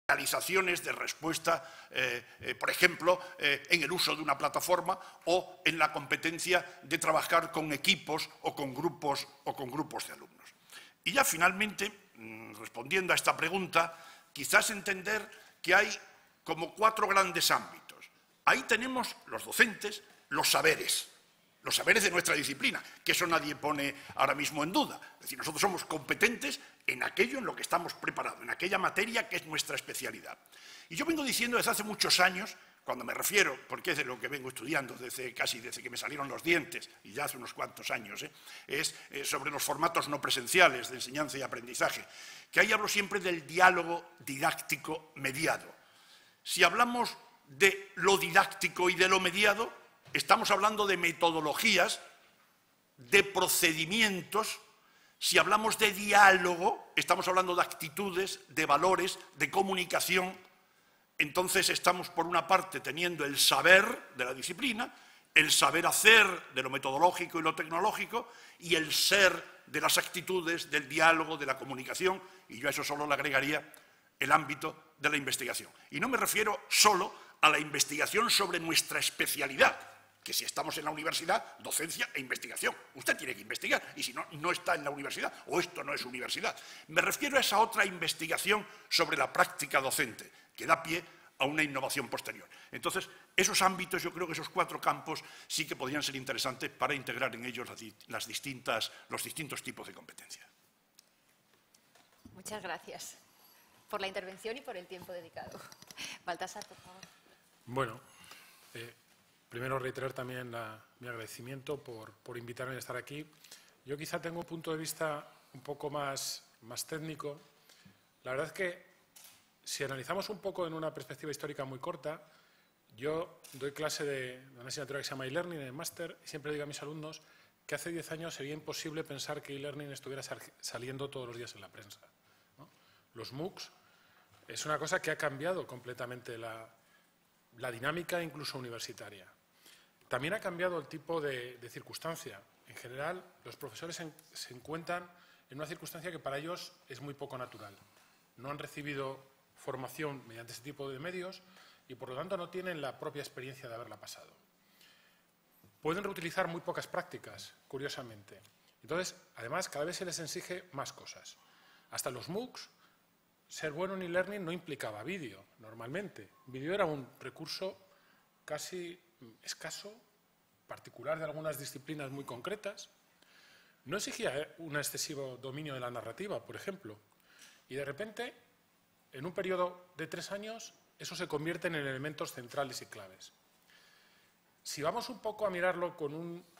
realizaciones de respuesta, por ejemplo, en el uso de una plataforma o en la competencia de trabajar con equipos o con grupos de alumnos. Y ya finalmente, respondiendo a esta pregunta, quizás entender que hay como 4 grandes ámbitos. Ahí tenemos los docentes, los saberes de nuestra disciplina, que eso nadie pone ahora mismo en duda. Es decir, nosotros somos competentes en aquello en lo que estamos preparados, en aquella materia que es nuestra especialidad. Y yo vengo diciendo desde hace muchos años, cuando me refiero, porque es de lo que vengo estudiando casi desde que me salieron los dientes, y ya hace unos cuantos años, es sobre los formatos no presenciales de enseñanza y aprendizaje, que ahí hablo siempre del diálogo didáctico mediado. Si hablamos de lo didáctico y de lo mediado, estamos hablando de metodologías, de procedimientos. Si hablamos de diálogo, estamos hablando de actitudes, de valores, de comunicación. Entonces estamos, por una parte, teniendo el saber de la disciplina, el saber hacer de lo metodológico y lo tecnológico, y el ser de las actitudes, del diálogo, de la comunicación, y yo a eso solo le agregaría el ámbito de la investigación. Y no me refiero solo a la investigación sobre nuestra especialidad, que si estamos en la universidad, docencia e investigación. Usted tiene que investigar, y si no, no está en la universidad, o esto no es universidad. Me refiero a esa otra investigación sobre la práctica docente, que da pie a una innovación posterior. Entonces, esos ámbitos, yo creo que esos 4 campos sí que podrían ser interesantes para integrar en ellos los distintos tipos de competencias. Muchas gracias por la intervención y por el tiempo dedicado. Baltasar, por favor. Bueno, primero reiterar también mi agradecimiento por invitarme a estar aquí. Yo quizá tengo un punto de vista un poco más técnico. La verdad es que si analizamos un poco en una perspectiva histórica muy corta, yo doy clase de una asignatura que se llama e-learning en el máster y siempre digo a mis alumnos que hace 10 años sería imposible pensar que e-learning estuviera saliendo todos los días en la prensa, ¿no? Los MOOCs es una cosa que ha cambiado completamente la dinámica incluso universitaria. También ha cambiado el tipo de circunstancia. En general, los profesores se encuentran en una circunstancia que para ellos es muy poco natural. No han recibido formación mediante este tipo de medios y, por lo tanto, no tienen la propia experiencia de haberla pasado. Pueden reutilizar muy pocas prácticas, curiosamente. Entonces, además, cada vez se les exige más cosas. Hasta los MOOCs, ser bueno en e-learning no implicaba vídeo, normalmente. Vídeo era un recurso casi escaso, particular de algunas disciplinas muy concretas. No exigía un excesivo dominio de la narrativa, por ejemplo. Y de repente, en un periodo de 3 años, eso se convierte en elementos centrales y claves. Si vamos un poco a mirarlo con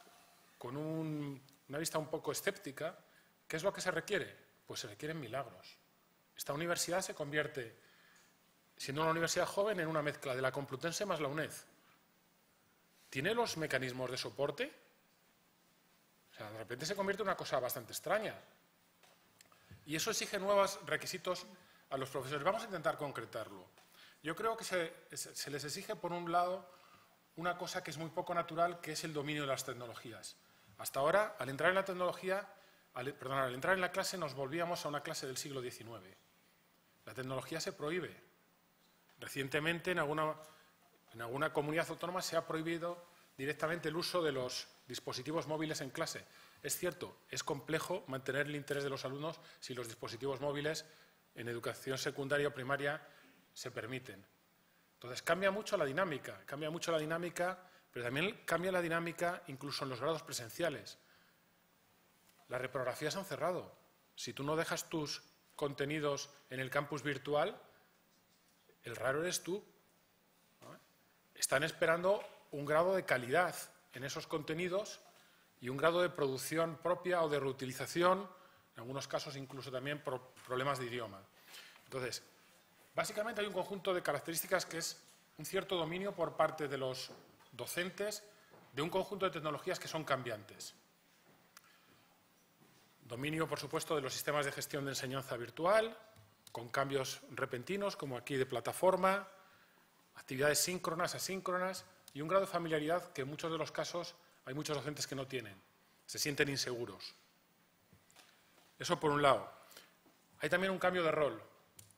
una vista un poco escéptica, ¿qué es lo que se requiere? Pues se requieren milagros. Esta universidad se convierte, siendo una universidad joven, en una mezcla de la Complutense más la UNED. ¿Tiene los mecanismos de soporte? O sea, de repente se convierte en una cosa bastante extraña. Y eso exige nuevos requisitos a los profesores. Vamos a intentar concretarlo. Yo creo que se les exige, por un lado, una cosa que es muy poco natural, que es el dominio de las tecnologías. Hasta ahora, al entrar en la tecnología, al entrar en la clase, nos volvíamos a una clase del siglo XIX. La tecnología se prohíbe. Recientemente, en alguna comunidad autónoma se ha prohibido directamente el uso de los dispositivos móviles en clase. Es cierto, es complejo mantener el interés de los alumnos si los dispositivos móviles en educación secundaria o primaria se permiten. Entonces, cambia mucho la dinámica, pero también cambia la dinámica incluso en los grados presenciales. Las reprografías han cerrado. Si tú no dejas tus contenidos en el campus virtual, el raro eres tú, ¿no? Están esperando un grado de calidad en esos contenidos y un grado de producción propia o de reutilización, en algunos casos incluso también por problemas de idioma. Entonces, básicamente hay un conjunto de características que es un cierto dominio por parte de los docentes de un conjunto de tecnologías que son cambiantes. Dominio, por supuesto, de los sistemas de gestión de enseñanza virtual, con cambios repentinos, como aquí de plataforma, actividades síncronas, asíncronas, y un grado de familiaridad que en muchos de los casos hay muchos docentes que no tienen. Se sienten inseguros. Eso por un lado. Hay también un cambio de rol.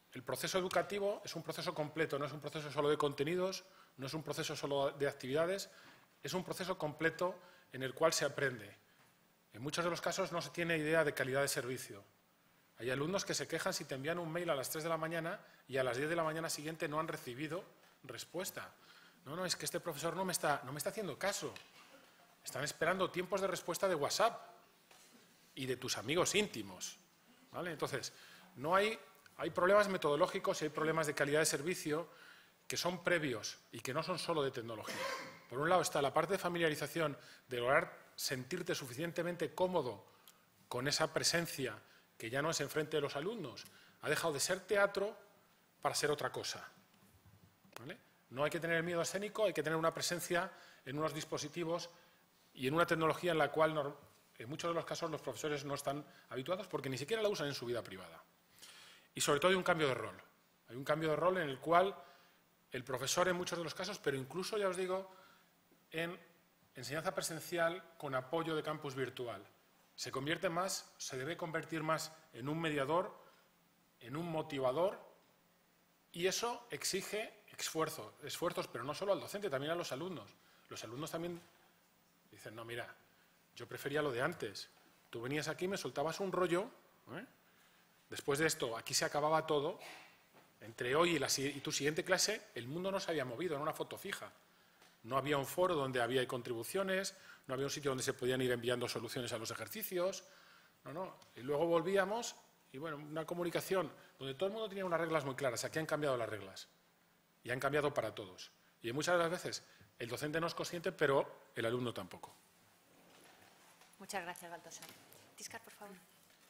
el proceso educativo es un proceso completo, no es un proceso solo de contenidos, no es un proceso solo de actividades, es un proceso completo en el cual se aprende. En muchos de los casos no se tiene idea de calidad de servicio. Hay alumnos que se quejan si te envían un mail a las 3 de la mañana y a las 10 de la mañana siguiente no han recibido respuesta. No, es que este profesor no me está haciendo caso. Están esperando tiempos de respuesta de WhatsApp y de tus amigos íntimos, ¿vale? Entonces, hay problemas metodológicos y hay problemas de calidad de servicio que son previos y que no son solo de tecnología. Por un lado está la parte de familiarización, de lograr sentirte suficientemente cómodo con esa presencia que ya no es enfrente de los alumnos. Ha dejado de ser teatro para ser otra cosa, ¿vale? No hay que tener miedo escénico, hay que tener una presencia en unos dispositivos y en una tecnología en la cual en muchos de los casos los profesores no están habituados porque ni siquiera la usan en su vida privada. Y sobre todo hay un cambio de rol. Hay un cambio de rol en el cual el profesor en muchos de los casos, pero incluso, ya os digo, en enseñanza presencial con apoyo de campus virtual, se debe convertir más en un mediador, en un motivador, y eso exige esfuerzos, pero no solo al docente, también a los alumnos. Los alumnos también dicen, no, mira, yo prefería lo de antes. Tú venías aquí, me soltabas un rollo, ¿eh? Después de esto, aquí se acababa todo. Entre hoy y tu siguiente clase, el mundo no se había movido, era una foto fija. No había un foro donde había contribuciones, no había un sitio donde se podían ir enviando soluciones a los ejercicios. No. Y luego volvíamos y, bueno, una comunicación donde todo el mundo tenía unas reglas muy claras. Aquí han cambiado las reglas y han cambiado para todos. Y muchas de las veces el docente no es consciente, pero el alumno tampoco. Muchas gracias, Baltasar. Tiscar, por favor.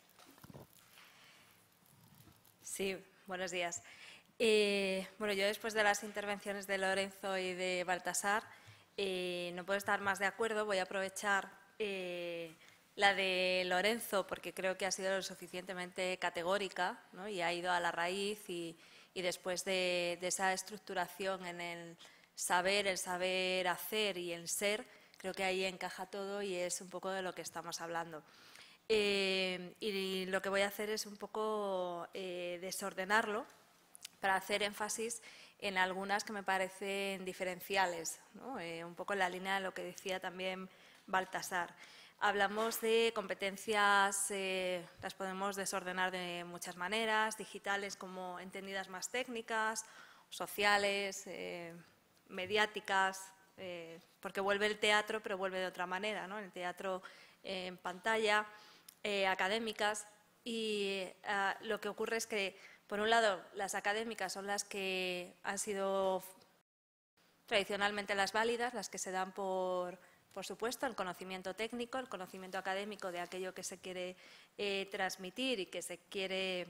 Sí, buenos días. Bueno, yo después de las intervenciones de Lorenzo y de Baltasar no puedo estar más de acuerdo. Voy a aprovechar la de Lorenzo porque creo que ha sido lo suficientemente categórica, ¿no? Y ha ido a la raíz y después de esa estructuración en el saber hacer y el ser, creo que ahí encaja todo y es un poco de lo que estamos hablando. Y lo que voy a hacer es un poco desordenarlo para hacer énfasis en algunas que me parecen diferenciales, ¿no? Un poco en la línea de lo que decía también Baltasar. Hablamos de competencias, las podemos desordenar de muchas maneras, digitales como entendidas más técnicas, sociales, mediáticas, porque vuelve el teatro, pero vuelve de otra manera, ¿no? El teatro en pantalla, académicas, y lo que ocurre es que, por un lado, las académicas son las que han sido tradicionalmente las válidas, las que se dan por supuesto, el conocimiento técnico, el conocimiento académico de aquello que se quiere transmitir y que se quiere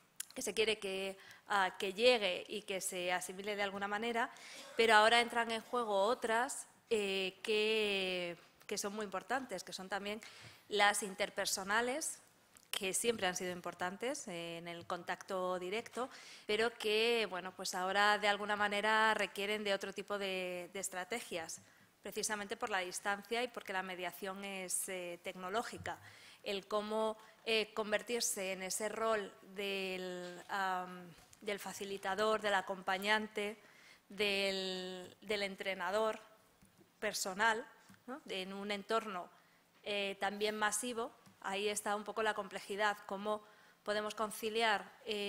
que llegue y que se asimile de alguna manera, pero ahora entran en juego otras que son muy importantes, que son también las interpersonales, que siempre han sido importantes en el contacto directo, pero que, bueno, pues ahora de alguna manera requieren de otro tipo de estrategias, precisamente por la distancia y porque la mediación es tecnológica. El cómo convertirse en ese rol del facilitador, del acompañante, del entrenador personal, ¿no? En un entorno también masivo. Ahí está un poco la complejidad, cómo podemos conciliar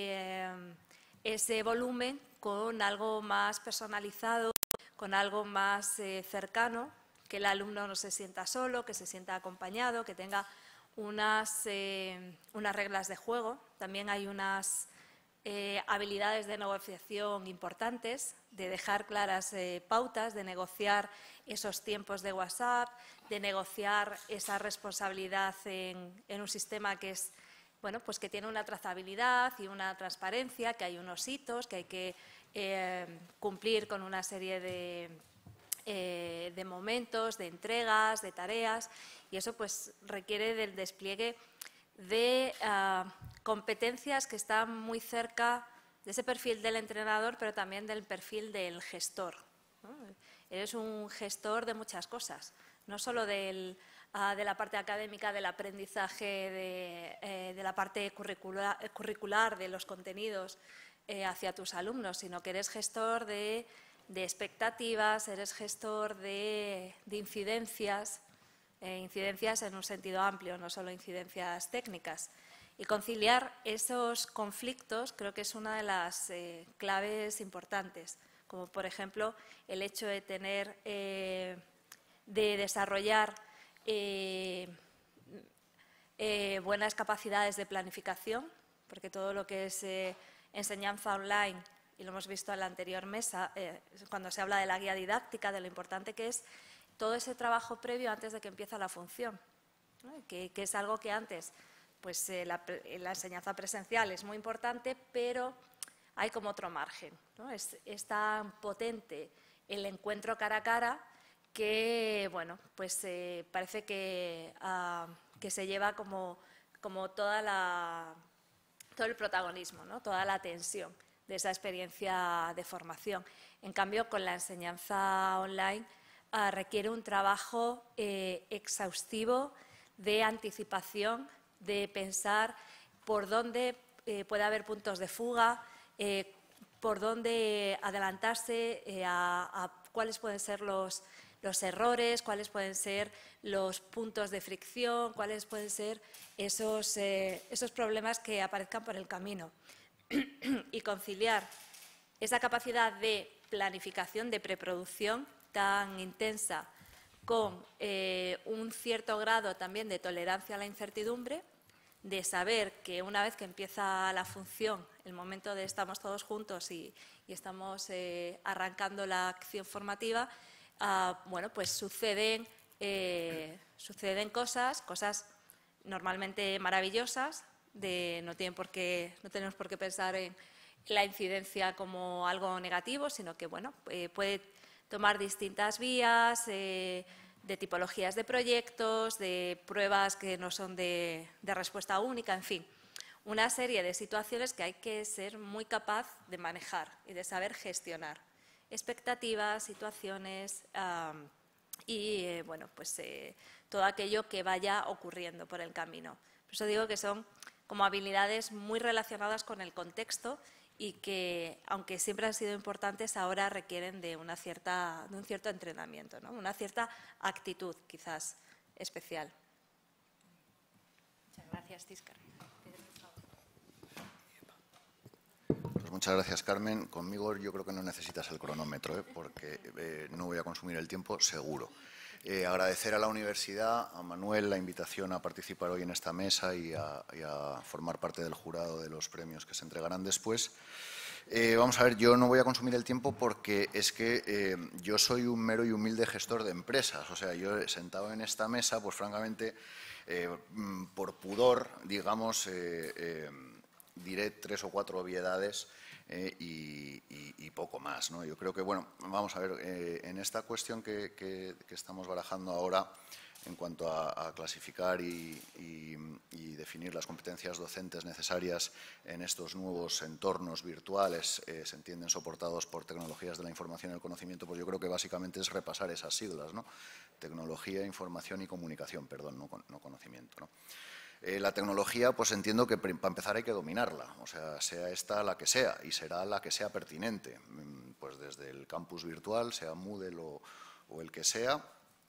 ese volumen con algo más personalizado, con algo más cercano, que el alumno no se sienta solo, que se sienta acompañado, que tenga unas reglas de juego. También hay unas habilidades de negociación importantes, de dejar claras pautas, de negociar esos tiempos de WhatsApp, de negociar esa responsabilidad en un sistema que es, bueno, pues que tiene una trazabilidad y una transparencia, que hay unos hitos, que hay que cumplir con una serie de momentos, de entregas, de tareas, y eso pues requiere del despliegue de competencias que están muy cerca de ese perfil del entrenador, pero también del perfil del gestor, ¿no? Eres un gestor de muchas cosas, no solo de la parte académica, del aprendizaje, de la parte curricular, de los contenidos, hacia tus alumnos, sino que eres gestor de expectativas, eres gestor de incidencias, incidencias en un sentido amplio, no solo incidencias técnicas. Y conciliar esos conflictos creo que es una de las claves importantes, como por ejemplo el hecho de tener, de desarrollar buenas capacidades de planificación, porque todo lo que es enseñanza online, y lo hemos visto en la anterior mesa, cuando se habla de la guía didáctica, de lo importante que es todo ese trabajo previo antes de que empiece la función, ¿no? que es algo que antes, pues la enseñanza presencial es muy importante, pero hay como otro margen, ¿no? Es tan potente el encuentro cara a cara que, bueno, pues parece que se lleva como todo el protagonismo, ¿no? Toda la tensión de esa experiencia de formación. En cambio, con la enseñanza online requiere un trabajo exhaustivo de anticipación, de pensar por dónde puede haber puntos de fuga, por dónde adelantarse a cuáles pueden ser los errores, cuáles pueden ser los puntos de fricción, cuáles pueden ser esos problemas que aparezcan por el camino. Y conciliar esa capacidad de planificación, de preproducción tan intensa con un cierto grado también de tolerancia a la incertidumbre, de saber que una vez que empieza la función, el momento de estamos todos juntos y estamos arrancando la acción formativa, bueno, pues suceden cosas normalmente maravillosas, no tenemos por qué pensar en la incidencia como algo negativo, sino que bueno, puede tomar distintas vías, de tipologías de proyectos, de pruebas que no son de respuesta única, en fin, una serie de situaciones que hay que ser muy capaz de manejar y de saber gestionar. Expectativas, situaciones y bueno, pues todo aquello que vaya ocurriendo por el camino. Por eso digo que son como habilidades muy relacionadas con el contexto y que, aunque siempre han sido importantes, ahora requieren de un cierto entrenamiento, ¿no? Una cierta actitud, quizás, especial. Muchas gracias, Tíscar. Pues muchas gracias, Carmen. Conmigo yo creo que no necesitas el cronómetro, porque no voy a consumir el tiempo, seguro. Agradecer a la universidad, a Manuel, la invitación a participar hoy en esta mesa y a formar parte del jurado de los premios que se entregarán después. Vamos a ver, yo no voy a consumir el tiempo porque es que yo soy un mero y humilde gestor de empresas. O sea, yo sentado en esta mesa, pues francamente, por pudor, digamos, diré 3 o 4 obviedades y poco más, ¿no? Yo creo que, bueno, vamos a ver, en esta cuestión que estamos barajando ahora en cuanto a clasificar y definir las competencias docentes necesarias en estos nuevos entornos virtuales, se entienden soportados por tecnologías de la información y el conocimiento, pues yo creo que básicamente es repasar esas siglas, ¿no? Tecnología, información y comunicación, perdón, no conocimiento, ¿no? La tecnología, pues entiendo que para empezar hay que dominarla, o sea esta la que sea, y será la que sea pertinente, pues desde el campus virtual, sea Moodle o el que sea,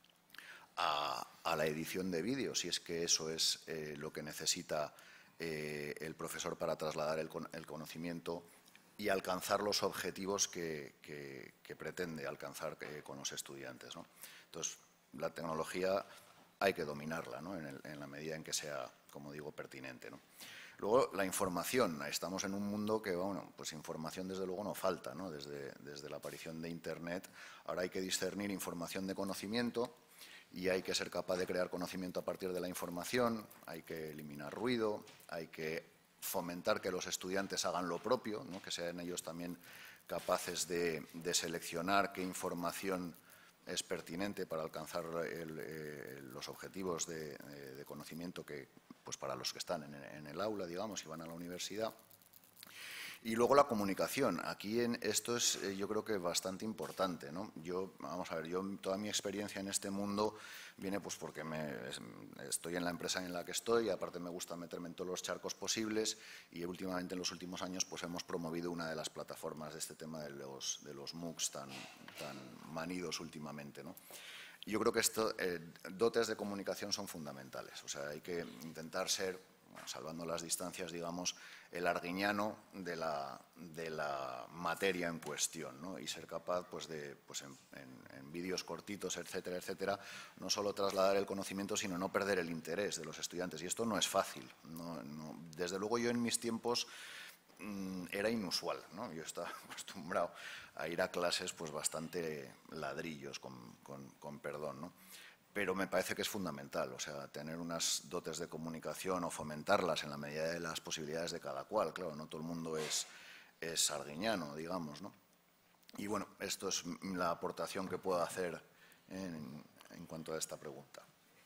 a la edición de vídeo, si es que eso es lo que necesita el profesor para trasladar el conocimiento y alcanzar los objetivos que pretende alcanzar con los estudiantes, ¿no? Entonces, la tecnología hay que dominarla, ¿no? en la medida en que sea, como digo, pertinente, ¿no? Luego, la información. Estamos en un mundo que, bueno, pues información desde luego no falta, ¿no? Desde la aparición de Internet. Ahora hay que discernir información de conocimiento y hay que ser capaz de crear conocimiento a partir de la información, hay que eliminar ruido, hay que fomentar que los estudiantes hagan lo propio, ¿no? Que sean ellos también capaces de seleccionar qué información es pertinente para alcanzar los objetivos de conocimiento que, pues para los que están en el aula, digamos, y van a la universidad. Y luego la comunicación. Aquí esto es, yo creo que bastante importante, ¿no? Vamos a ver, toda mi experiencia en este mundo viene pues porque estoy en la empresa en la que estoy, y aparte me gusta meterme en todos los charcos posibles, y últimamente en los últimos años pues hemos promovido una de las plataformas de este tema de los MOOCs tan manidos últimamente, ¿no? Yo creo que dotes de comunicación son fundamentales. O sea, hay que intentar ser, bueno, salvando las distancias, digamos, el arguiñano de la materia en cuestión, ¿no? Y ser capaz, pues, en vídeos cortitos, etcétera, etcétera, no solo trasladar el conocimiento, sino no perder el interés de los estudiantes. Y esto no es fácil. Desde luego, yo en mis tiempos era inusual, ¿no? Yo estaba acostumbrado a ir a clases pues bastante ladrillos, con perdón, ¿no? Pero me parece que es fundamental, o sea, tener unas dotes de comunicación o fomentarlas en la medida de las posibilidades de cada cual. Claro, no todo el mundo es arguiñano, digamos, ¿no? Y bueno, esto es la aportación que puedo hacer en cuanto a esta pregunta.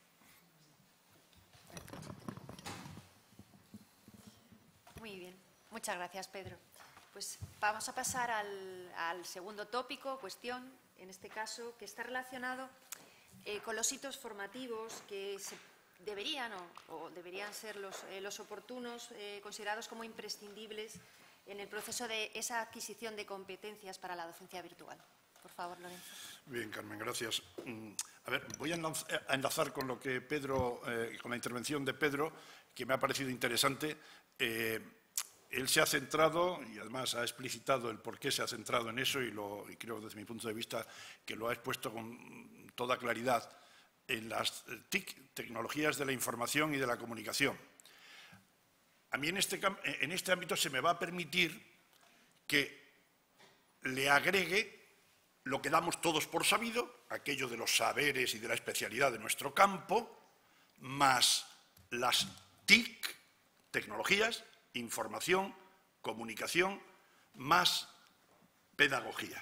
Muy bien, muchas gracias, Pedro. Pues vamos a pasar al segundo tópico, cuestión, en este caso, que está relacionado con los hitos formativos que deberían ser los oportunos, considerados como imprescindibles en el proceso de esa adquisición de competencias para la docencia virtual. Por favor, Lorenzo. Bien, Carmen, gracias. A ver, voy a enlazar con lo que Pedro, con la intervención de Pedro, que me ha parecido interesante. Él se ha centrado, y además ha explicitado el por qué se ha centrado en eso, y creo desde mi punto de vista que lo ha expuesto con toda claridad, en las TIC, tecnologías de la información y de la comunicación. A mí en este ámbito se me va a permitir que le agregue lo que damos todos por sabido, aquello de los saberes y de la especialidad de nuestro campo, más las TIC, tecnologías, información, comunicación, más pedagogía.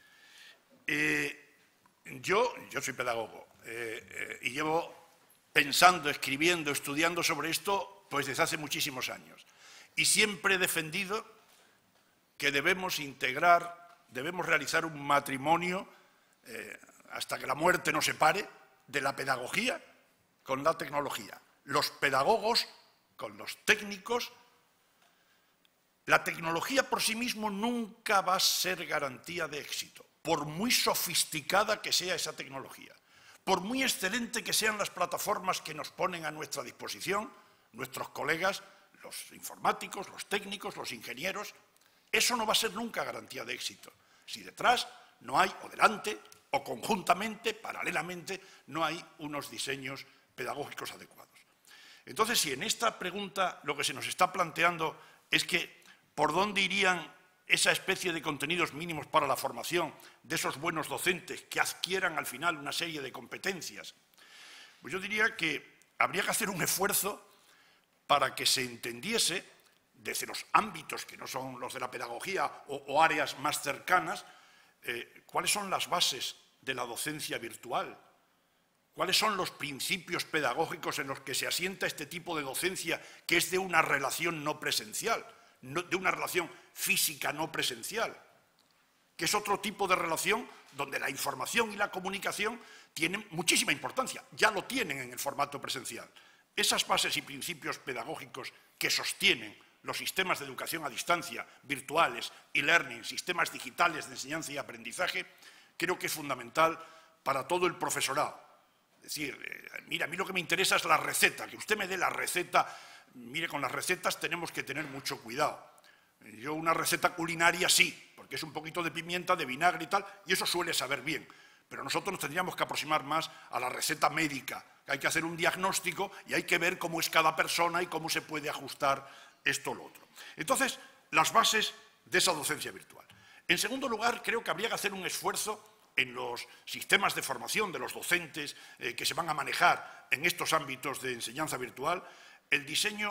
Yo soy pedagogo y llevo pensando, escribiendo, estudiando sobre esto pues desde hace muchísimos años. Y siempre he defendido que debemos realizar un matrimonio hasta que la muerte nos separe de la pedagogía con la tecnología. Los pedagogos con los técnicos. La tecnología por sí mismo nunca va a ser garantía de éxito, por muy sofisticada que sea esa tecnología, por muy excelente que sean las plataformas que nos ponen a nuestra disposición nuestros colegas, los informáticos, los técnicos, los ingenieros. Eso no va a ser nunca garantía de éxito, si detrás no hay, o delante, o conjuntamente, paralelamente, no hay unos diseños pedagógicos adecuados. Entonces, si en esta pregunta lo que se nos está planteando es que ¿por dónde irían esa especie de contenidos mínimos para la formación de esos buenos docentes que adquieran al final una serie de competencias? Pues yo diría que habría que hacer un esfuerzo para que se entendiese, desde los ámbitos que no son los de la pedagogía o áreas más cercanas, cuáles son las bases de la docencia virtual, cuáles son los principios pedagógicos en los que se asienta este tipo de docencia que es de una relación no presencial, de una relación física no presencial, que es otro tipo de relación donde la información y la comunicación tienen muchísima importancia, ya lo tienen en el formato presencial. Esas bases y principios pedagógicos que sostienen los sistemas de educación a distancia, virtuales, e-learning, sistemas digitales de enseñanza y aprendizaje, creo que es fundamental para todo el profesorado. Es decir, mira, a mí lo que me interesa es la receta, que usted me dé la receta. Mire, con las recetas tenemos que tener mucho cuidado. Yo una receta culinaria sí, porque es un poquito de pimienta, de vinagre y tal, y eso suele saber bien. Pero nosotros nos tendríamos que aproximar más a la receta médica. Hay que hacer un diagnóstico y hay que ver cómo es cada persona y cómo se puede ajustar esto o lo otro. Entonces, las bases de esa docencia virtual. En segundo lugar, creo que habría que hacer un esfuerzo en los sistemas de formación de los docentes que se van a manejar en estos ámbitos de enseñanza virtual, el diseño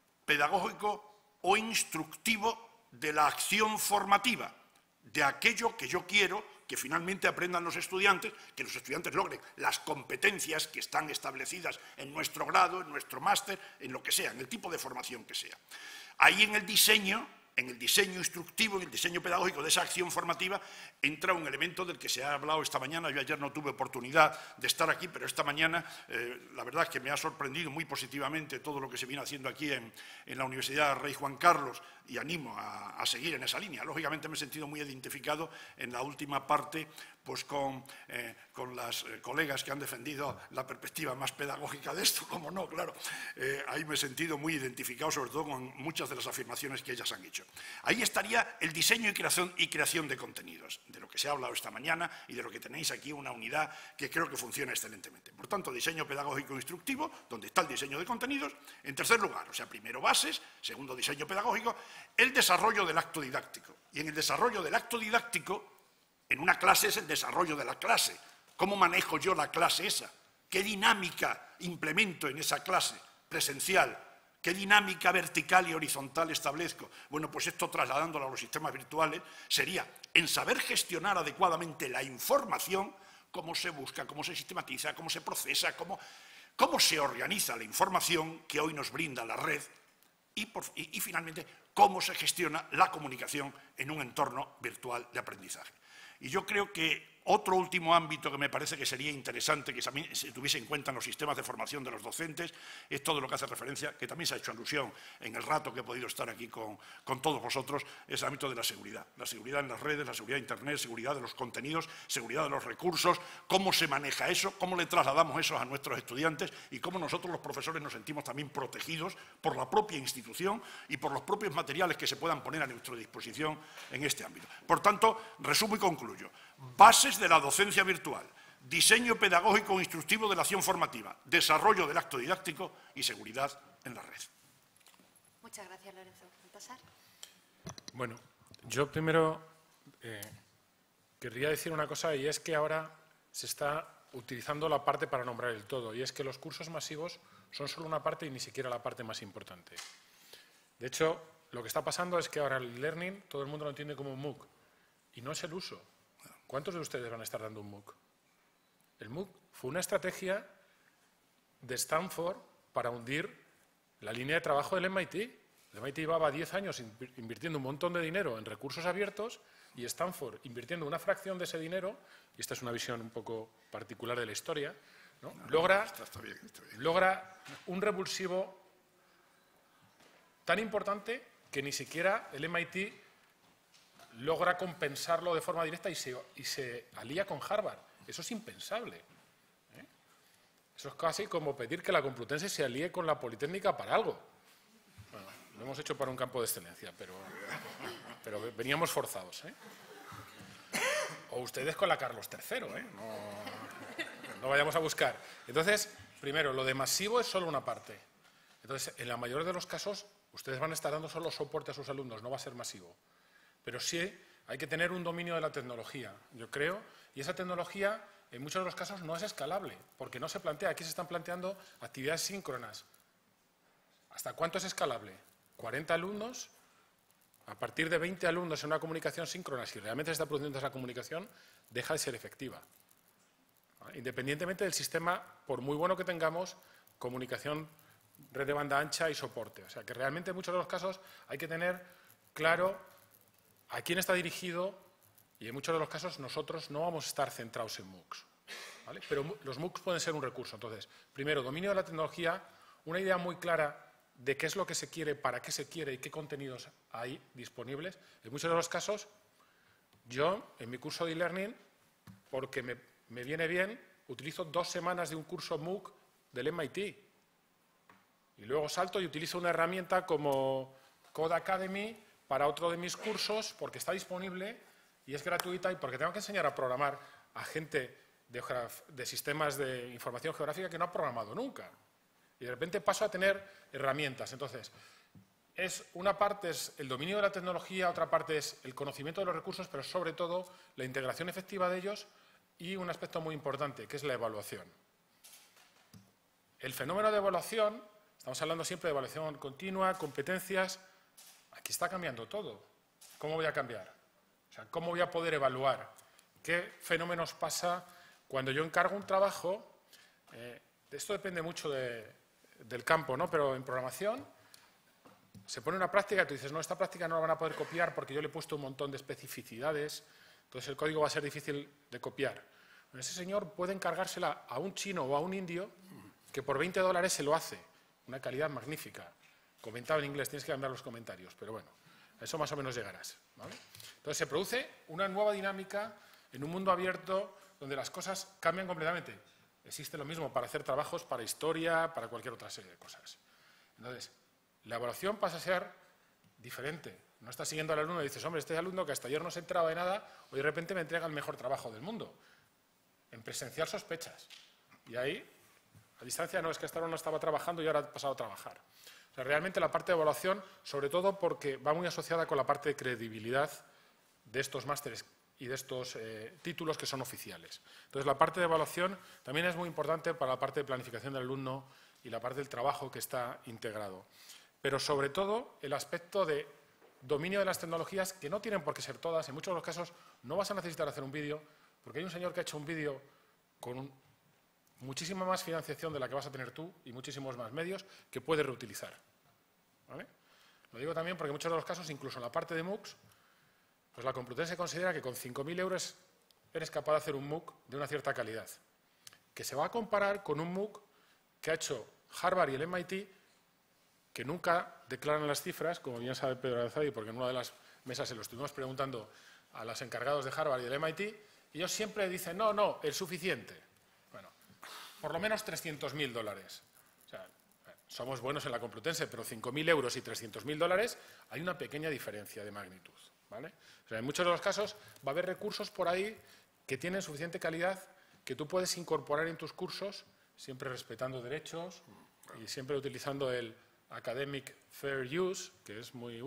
pedagógico o instructivo de la acción formativa, de aquello que yo quiero que finalmente aprendan los estudiantes, que los estudiantes logren las competencias que están establecidas en nuestro grado, en nuestro máster, en lo que sea, en el tipo de formación que sea. Ahí en el diseño en el diseño instructivo, en el diseño pedagógico de esa acción formativa, entra un elemento del que se ha hablado esta mañana. Yo ayer no tuve oportunidad de estar aquí, pero esta mañana la verdad es que me ha sorprendido muy positivamente todo lo que se viene haciendo aquí en la Universidad Rey Juan Carlos, y animo a seguir en esa línea. Lógicamente me he sentido muy identificado en la última parte pues con las colegas que han defendido la perspectiva más pedagógica de esto, como no, claro. Ahí me he sentido muy identificado, sobre todo con muchas de las afirmaciones que ellas han hecho. Ahí estaría el diseño y creación de contenidos, de lo que se ha hablado esta mañana y de lo que tenéis aquí una unidad que creo que funciona excelentemente. Por tanto, diseño pedagógico instructivo, donde está el diseño de contenidos. En tercer lugar, o sea, primero bases, segundo diseño pedagógico, el desarrollo del acto didáctico. Y en el desarrollo del acto didáctico, en una clase es el desarrollo de la clase. ¿Cómo manejo yo la clase esa? ¿Qué dinámica implemento en esa clase presencial? ¿Qué dinámica vertical y horizontal establezco? Bueno, pues esto trasladándolo a los sistemas virtuales sería en saber gestionar adecuadamente la información, cómo se busca, cómo se sistematiza, cómo se procesa, cómo se organiza la información que hoy nos brinda la red y finalmente cómo se gestiona la comunicación en un entorno virtual de aprendizaje. Y yo creo que otro último ámbito que me parece que sería interesante que también se tuviese en cuenta en los sistemas de formación de los docentes es todo lo que hace referencia, que también se ha hecho alusión en el rato que he podido estar aquí con todos vosotros, es el ámbito de la seguridad. La seguridad en las redes, la seguridad de Internet, seguridad de los contenidos, seguridad de los recursos, cómo se maneja eso, cómo le trasladamos eso a nuestros estudiantes y cómo nosotros los profesores nos sentimos también protegidos por la propia institución y por los propios materiales que se puedan poner a nuestra disposición en este ámbito. Por tanto, resumo y concluyo. Bases de la docencia virtual, diseño pedagógico e instructivo de la acción formativa, desarrollo del acto didáctico y seguridad en la red. Muchas gracias, Lorenzo. ¿Baltasar? Bueno, yo primero querría decir una cosa, y es que ahora se está utilizando la parte para nombrar el todo, y es que los cursos masivos son solo una parte y ni siquiera la parte más importante. De hecho, lo que está pasando es que ahora el e-learning todo el mundo lo entiende como un MOOC, y no es el uso. ¿Cuántos de ustedes van a estar dando un MOOC? El MOOC fue una estrategia de Stanford para hundir la línea de trabajo del MIT. El MIT llevaba 10 años invirtiendo un montón de dinero en recursos abiertos y Stanford invirtiendo una fracción de ese dinero, y esta es una visión un poco particular de la historia, ¿no? Logra un revulsivo tan importante que ni siquiera el MIT logra compensarlo de forma directa y se alía con Harvard. Eso es impensable. Eso es casi como pedir que la Complutense se alíe con la Politécnica para algo. Bueno, lo hemos hecho para un campo de excelencia, pero veníamos forzados. O ustedes con la Carlos III. No vayamos a buscar. Entonces, primero, lo de masivo es solo una parte. Entonces, en la mayoría de los casos, ustedes van a estar dando solo soporte a sus alumnos, no va a ser masivo. Pero sí hay que tener un dominio de la tecnología, yo creo, y esa tecnología en muchos de los casos no es escalable, porque no se plantea. Aquí se están planteando actividades síncronas. ¿Hasta cuánto es escalable? 40 alumnos, a partir de 20 alumnos en una comunicación síncrona, si realmente se está produciendo esa comunicación, deja de ser efectiva. Independientemente del sistema, por muy bueno que tengamos, comunicación, red de banda ancha y soporte. O sea que realmente en muchos de los casos hay que tener claro a quién está dirigido, y en muchos de los casos nosotros no vamos a estar centrados en MOOCs, ¿vale? Pero los MOOCs pueden ser un recurso. Entonces, primero, dominio de la tecnología, una idea muy clara de qué es lo que se quiere, para qué se quiere y qué contenidos hay disponibles. En muchos de los casos, yo, en mi curso de e-learning, porque me viene bien, utilizo 2 semanas de un curso MOOC del MIT. Y luego salto y utilizo una herramienta como Code Academy para otro de mis cursos, porque está disponible y es gratuita, y porque tengo que enseñar a programar a gente de sistemas de información geográfica que no ha programado nunca. Y de repente paso a tener herramientas. Entonces, una parte es el dominio de la tecnología, otra parte es el conocimiento de los recursos, pero sobre todo la integración efectiva de ellos y un aspecto muy importante, que es la evaluación. El fenómeno de evaluación, estamos hablando siempre de evaluación continua, competencias. Aquí está cambiando todo. ¿Cómo voy a cambiar? O sea, ¿cómo voy a poder evaluar? ¿Qué fenómenos pasa cuando yo encargo un trabajo? Esto depende mucho del campo, ¿no? Pero en programación, se pone una práctica y tú dices, no, esta práctica no la van a poder copiar porque yo le he puesto un montón de especificidades, entonces el código va a ser difícil de copiar. Bueno, ese señor puede encargársela a un chino o a un indio que por $20 se lo hace, una calidad magnífica. Comentado en inglés, tienes que cambiar los comentarios, pero bueno, a eso más o menos llegarás, ¿vale? Entonces se produce una nueva dinámica en un mundo abierto donde las cosas cambian completamente. Existe lo mismo para hacer trabajos, para historia, para cualquier otra serie de cosas. Entonces, la evaluación pasa a ser diferente. No estás siguiendo al alumno y dices, hombre, este alumno que hasta ayer no se enteraba de nada, hoy de repente me entrega el mejor trabajo del mundo. En presencial sospechas. Y ahí, a distancia, no, es que hasta ahora no estaba trabajando y ahora ha pasado a trabajar. O sea, realmente la parte de evaluación, sobre todo porque va muy asociada con la parte de credibilidad de estos másteres y de estos títulos que son oficiales. Entonces, la parte de evaluación también es muy importante para la parte de planificación del alumno y la parte del trabajo que está integrado. Pero, sobre todo, el aspecto de dominio de las tecnologías, que no tienen por qué ser todas. En muchos de los casos no vas a necesitar hacer un vídeo, porque hay un señor que ha hecho un vídeo con muchísima más financiación de la que vas a tener tú y muchísimos más medios que puedes reutilizar, ¿vale? Lo digo también porque en muchos de los casos, incluso en la parte de MOOCs, pues la Complutense considera que con 5.000 euros eres capaz de hacer un MOOC de una cierta calidad, que se va a comparar con un MOOC que ha hecho Harvard y el MIT, que nunca declaran las cifras, como bien sabe Pedro Aranzadi, porque en una de las mesas se lo estuvimos preguntando a los encargados de Harvard y del MIT, y ellos siempre dicen, no, no, es suficiente. Bueno, por lo menos $300.000. O sea, somos buenos en la Complutense, pero 5.000 euros y $300.000 hay una pequeña diferencia de magnitud, ¿vale? O sea, en muchos de los casos va a haber recursos por ahí que tienen suficiente calidad que tú puedes incorporar en tus cursos, siempre respetando derechos y siempre utilizando el Academic Fair Use, que es muy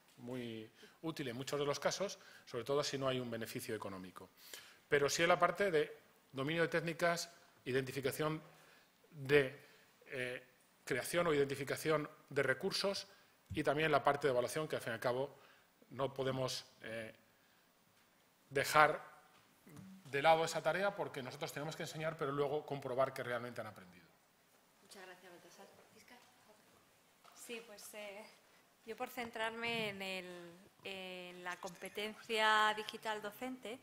útil en muchos de los casos, sobre todo si no hay un beneficio económico. Pero sí en la parte de dominio de técnicas, identificación de creación o identificación de recursos y también la parte de evaluación, que al fin y al cabo no podemos dejar de lado esa tarea porque nosotros tenemos que enseñar, pero luego comprobar que realmente han aprendido. Muchas gracias, Baltasar. ¿Iscar? Sí, pues yo por centrarme en la competencia digital docente,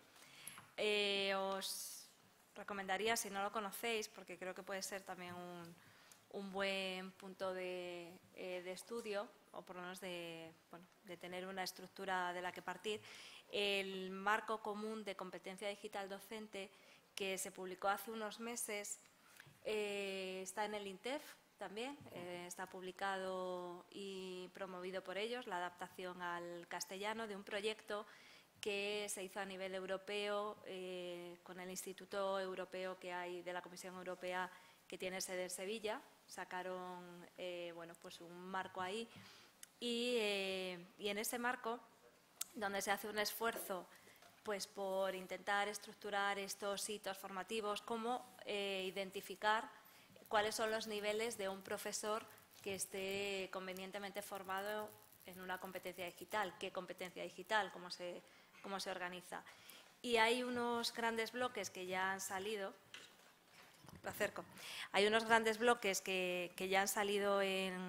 os recomendaría, si no lo conocéis, porque creo que puede ser también un buen punto de estudio, o por lo menos de tener una estructura de la que partir, el marco común de competencia digital docente que se publicó hace unos meses, está en el INTEF también, está publicado y promovido por ellos, la adaptación al castellano de un proyecto que se hizo a nivel europeo con el Instituto Europeo que hay de la Comisión Europea que tiene sede en Sevilla. Sacaron pues un marco ahí y en ese marco, donde se hace un esfuerzo pues por intentar estructurar estos hitos formativos, cómo identificar cuáles son los niveles de un profesor que esté convenientemente formado en una competencia digital, qué competencia digital, cómo se organiza. Y hay unos grandes bloques que ya han salido, lo acerco, hay unos grandes bloques que ya han salido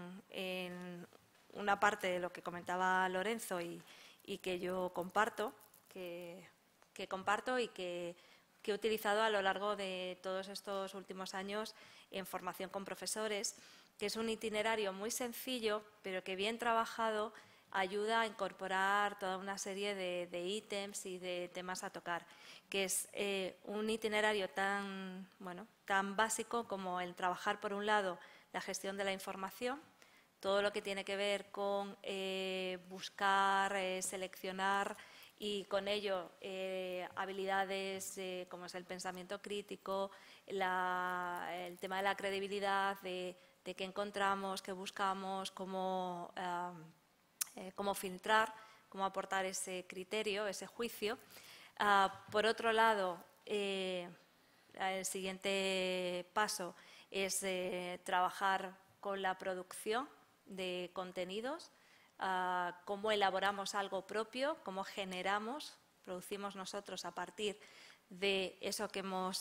en una parte de lo que comentaba Lorenzo y que yo comparto, que comparto y que he utilizado a lo largo de todos estos últimos años en formación con profesores, que es un itinerario muy sencillo, pero que bien trabajado ayuda a incorporar toda una serie de ítems y de temas a tocar, que es un itinerario tan básico como el trabajar, por un lado, la gestión de la información, todo lo que tiene que ver con buscar, seleccionar y con ello habilidades como es el pensamiento crítico, el tema de la credibilidad, de qué encontramos, qué buscamos, cómo filtrar, cómo aportar ese criterio, ese juicio. Por otro lado, el siguiente paso es trabajar con la producción de contenidos, cómo elaboramos algo propio, cómo producimos nosotros a partir de eso que hemos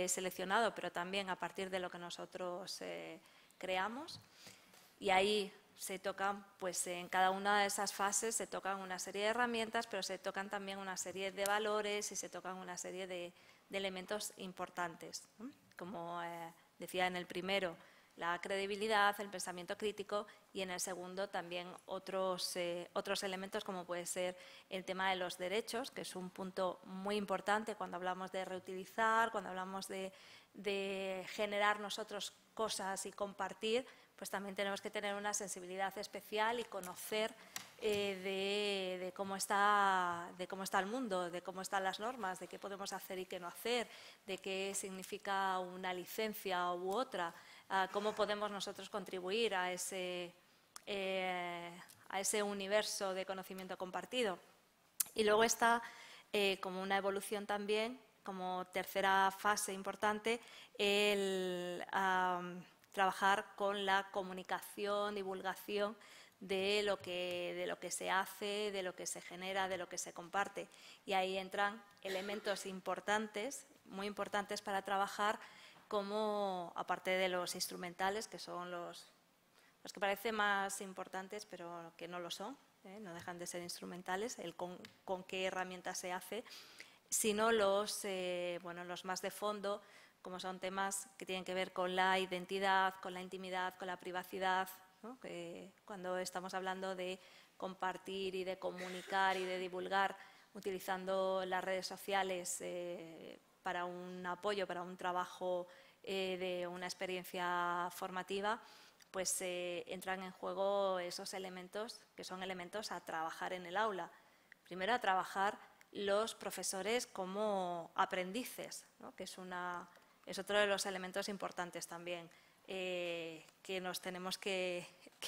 seleccionado, pero también a partir de lo que nosotros creamos. Y ahí se tocan, pues en cada una de esas fases se tocan una serie de herramientas, pero se tocan también una serie de valores y se tocan una serie de elementos importantes, ¿no? Como decía en el primero, la credibilidad, el pensamiento crítico, y en el segundo también otros elementos como puede ser el tema de los derechos, que es un punto muy importante cuando hablamos de reutilizar, cuando hablamos de generar nosotros cosas y compartir, pues también tenemos que tener una sensibilidad especial y conocer de cómo está el mundo, de cómo están las normas, de qué podemos hacer y qué no hacer, de qué significa una licencia u otra, cómo podemos nosotros contribuir a ese universo de conocimiento compartido. Y luego está como una evolución también, como tercera fase importante, el trabajar con la comunicación, divulgación de lo que se hace, de lo que se genera, de lo que se comparte. Y ahí entran elementos importantes, muy importantes para trabajar, como, aparte de los instrumentales, que son los que parecen más importantes, pero que no lo son, no dejan de ser instrumentales, el con qué herramientas se hace, sino los más de fondo, como son temas que tienen que ver con la identidad, con la intimidad, con la privacidad, ¿no? Que cuando estamos hablando de compartir y de comunicar y de divulgar utilizando las redes sociales para un apoyo, para un trabajo de una experiencia formativa, pues entran en juego esos elementos que son elementos a trabajar en el aula. Primero, a trabajar los profesores como aprendices, ¿no? Que es otro de los elementos importantes también, que nos tenemos que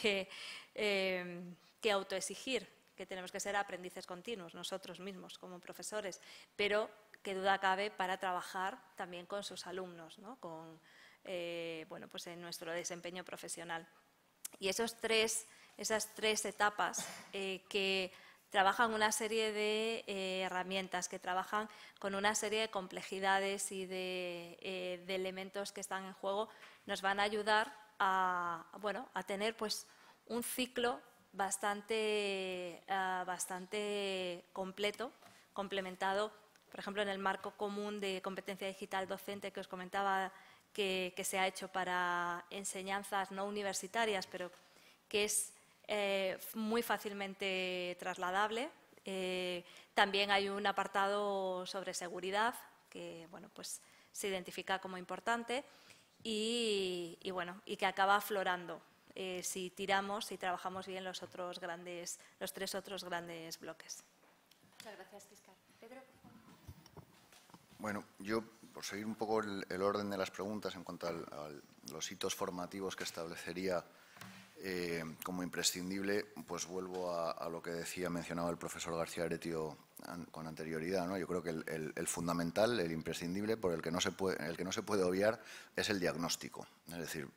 autoexigir, que tenemos que ser aprendices continuos nosotros mismos como profesores, pero que duda cabe para trabajar también con sus alumnos, ¿no? Pues en nuestro desempeño profesional. Y esas tres etapas que trabajan una serie de herramientas, que trabajan con una serie de complejidades y de elementos que están en juego, nos van a ayudar a tener pues un ciclo bastante completo, complementado, por ejemplo, en el marco común de competencia digital docente que os comentaba, que se ha hecho para enseñanzas no universitarias, pero que es muy fácilmente trasladable. También hay un apartado sobre seguridad que pues se identifica como importante y que acaba aflorando si trabajamos bien los tres otros grandes bloques. Muchas gracias, Císcar. Pedro, por favor. Bueno, yo, por seguir un poco el orden de las preguntas en cuanto a los hitos formativos que establecería como imprescindible, pues vuelvo a lo que mencionaba el profesor García Aretio con anterioridad, ¿no? Yo creo que el fundamental, el imprescindible, por el que no se puede obviar, es el diagnóstico. Es decir,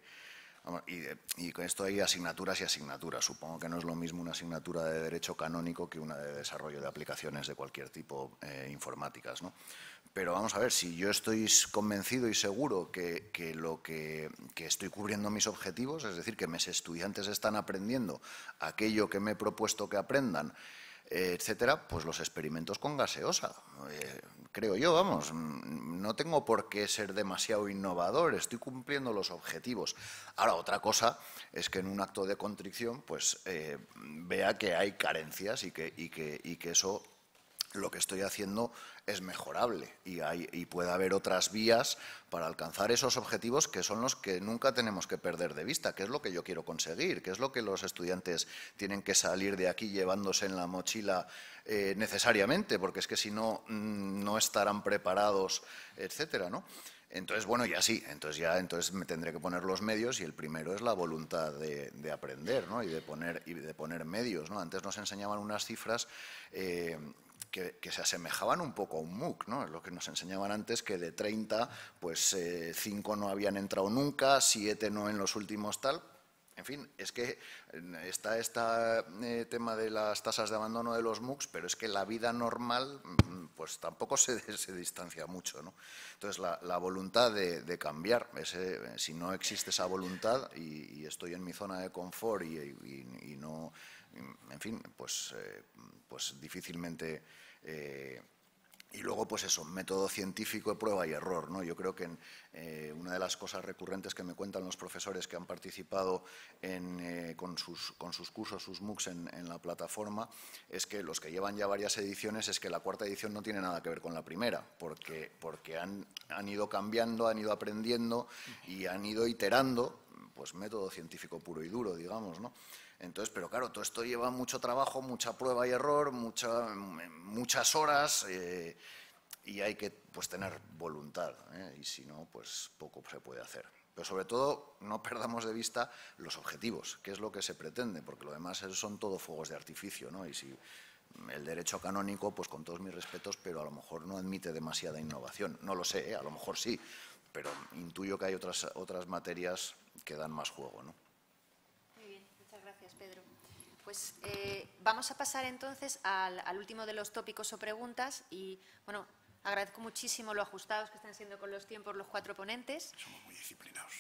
y con esto hay asignaturas y asignaturas. Supongo que no es lo mismo una asignatura de derecho canónico que una de desarrollo de aplicaciones de cualquier tipo informáticas, ¿no? Pero vamos a ver, si yo estoy convencido y seguro que estoy cubriendo mis objetivos, es decir, que mis estudiantes están aprendiendo aquello que me he propuesto que aprendan, etcétera, pues los experimentos con gaseosa. Creo yo, vamos, no tengo por qué ser demasiado innovador, estoy cumpliendo los objetivos. Ahora, otra cosa es que en un acto de contrición pues vea que hay carencias y que eso, lo que estoy haciendo, es mejorable y puede haber otras vías para alcanzar esos objetivos que son los que nunca tenemos que perder de vista, que es lo que yo quiero conseguir, que es lo que los estudiantes tienen que salir de aquí llevándose en la mochila necesariamente, porque es que si no, no estarán preparados, etcétera, ¿no? Entonces, bueno, ya sí, entonces me tendré que poner los medios y el primero es la voluntad de aprender, ¿no? y de poner medios, ¿no? Antes nos enseñaban unas cifras que se asemejaban un poco a un MOOC, ¿no? Lo que nos enseñaban antes, que de 30, pues 5 no habían entrado nunca, 7 no en los últimos tal. en fin, es que está este tema de las tasas de abandono de los MOOCs, pero es que la vida normal pues tampoco se distancia mucho, ¿no? Entonces, la voluntad de cambiar, si no existe esa voluntad y estoy en mi zona de confort y no, en fin, pues difícilmente... Y luego, pues eso, método científico de prueba y error, ¿no? Yo creo que una de las cosas recurrentes que me cuentan los profesores que han participado con sus cursos, sus MOOCs en la plataforma, es que los que llevan ya varias ediciones, es que la cuarta edición no tiene nada que ver con la primera, porque han ido cambiando, han ido aprendiendo y han ido iterando, pues método científico puro y duro, digamos, ¿no? Entonces, pero claro, todo esto lleva mucho trabajo, mucha prueba y error, muchas horas y hay que pues tener voluntad, y si no, pues poco se puede hacer. Pero sobre todo, no perdamos de vista los objetivos, que es lo que se pretende, porque lo demás son todo fuegos de artificio, ¿no? Y si el derecho canónico, pues con todos mis respetos, pero a lo mejor no admite demasiada innovación. No lo sé, a lo mejor sí, pero intuyo que hay otras materias que dan más juego, ¿no? Gracias, Pedro. Pues vamos a pasar entonces al último de los tópicos o preguntas y, bueno, agradezco muchísimo lo ajustados que están siendo con los tiempos los 4 ponentes. Somos muy disciplinados.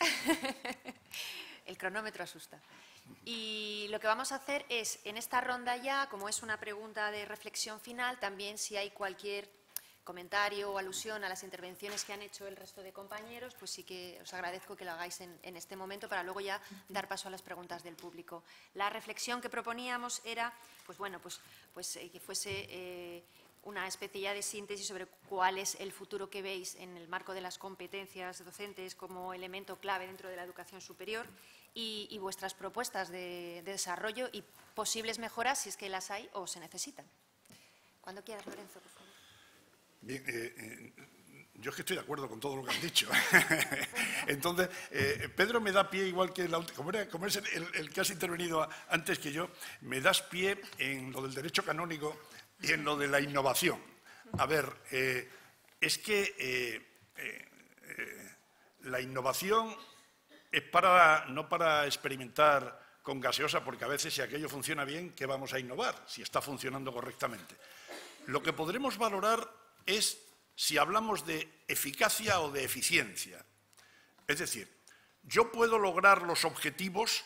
El cronómetro asusta. Y lo que vamos a hacer es, en esta ronda ya, como es una pregunta de reflexión final, también si hay cualquier comentario o alusión a las intervenciones que han hecho el resto de compañeros, pues sí que os agradezco que lo hagáis en este momento para luego ya dar paso a las preguntas del público. La reflexión que proponíamos era, pues bueno, pues que fuese una especie ya de síntesis sobre cuál es el futuro que veis en el marco de las competencias docentes como elemento clave dentro de la educación superior y vuestras propuestas de desarrollo y posibles mejoras si es que las hay o se necesitan. Cuando quieras, Lorenzo, por favor. Bien, yo es que estoy de acuerdo con todo lo que han dicho. Entonces, Pedro me da pie, igual que como es el que has intervenido antes que yo, me das pie en lo del derecho canónico y en lo de la innovación. A ver, es que la innovación es no para experimentar con gaseosa, porque a veces si aquello funciona bien, ¿qué vamos a innovar? Si está funcionando correctamente. Lo que podremos valorar es si hablamos de eficacia o de eficiencia. Es decir, yo puedo lograr los objetivos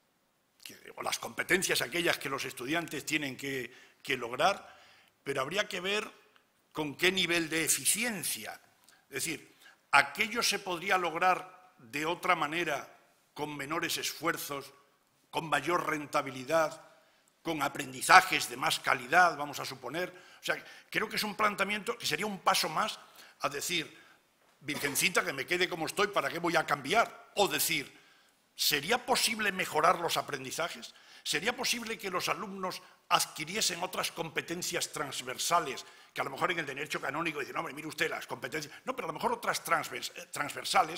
o las competencias aquellas que los estudiantes tienen que lograr, pero habría que ver con qué nivel de eficiencia. Es decir, aquello se podría lograr de otra manera, con menores esfuerzos, con mayor rentabilidad, con aprendizajes de más calidad, vamos a suponer. O sea, creo que es un planteamiento que sería un paso más a decir, Virgencita, que me quede como estoy, ¿para qué voy a cambiar? O decir, ¿sería posible mejorar los aprendizajes? ¿Sería posible que los alumnos adquiriesen otras competencias transversales, que a lo mejor en el derecho canónico dicen, no, hombre, mire usted las competencias, no, pero a lo mejor otras transversales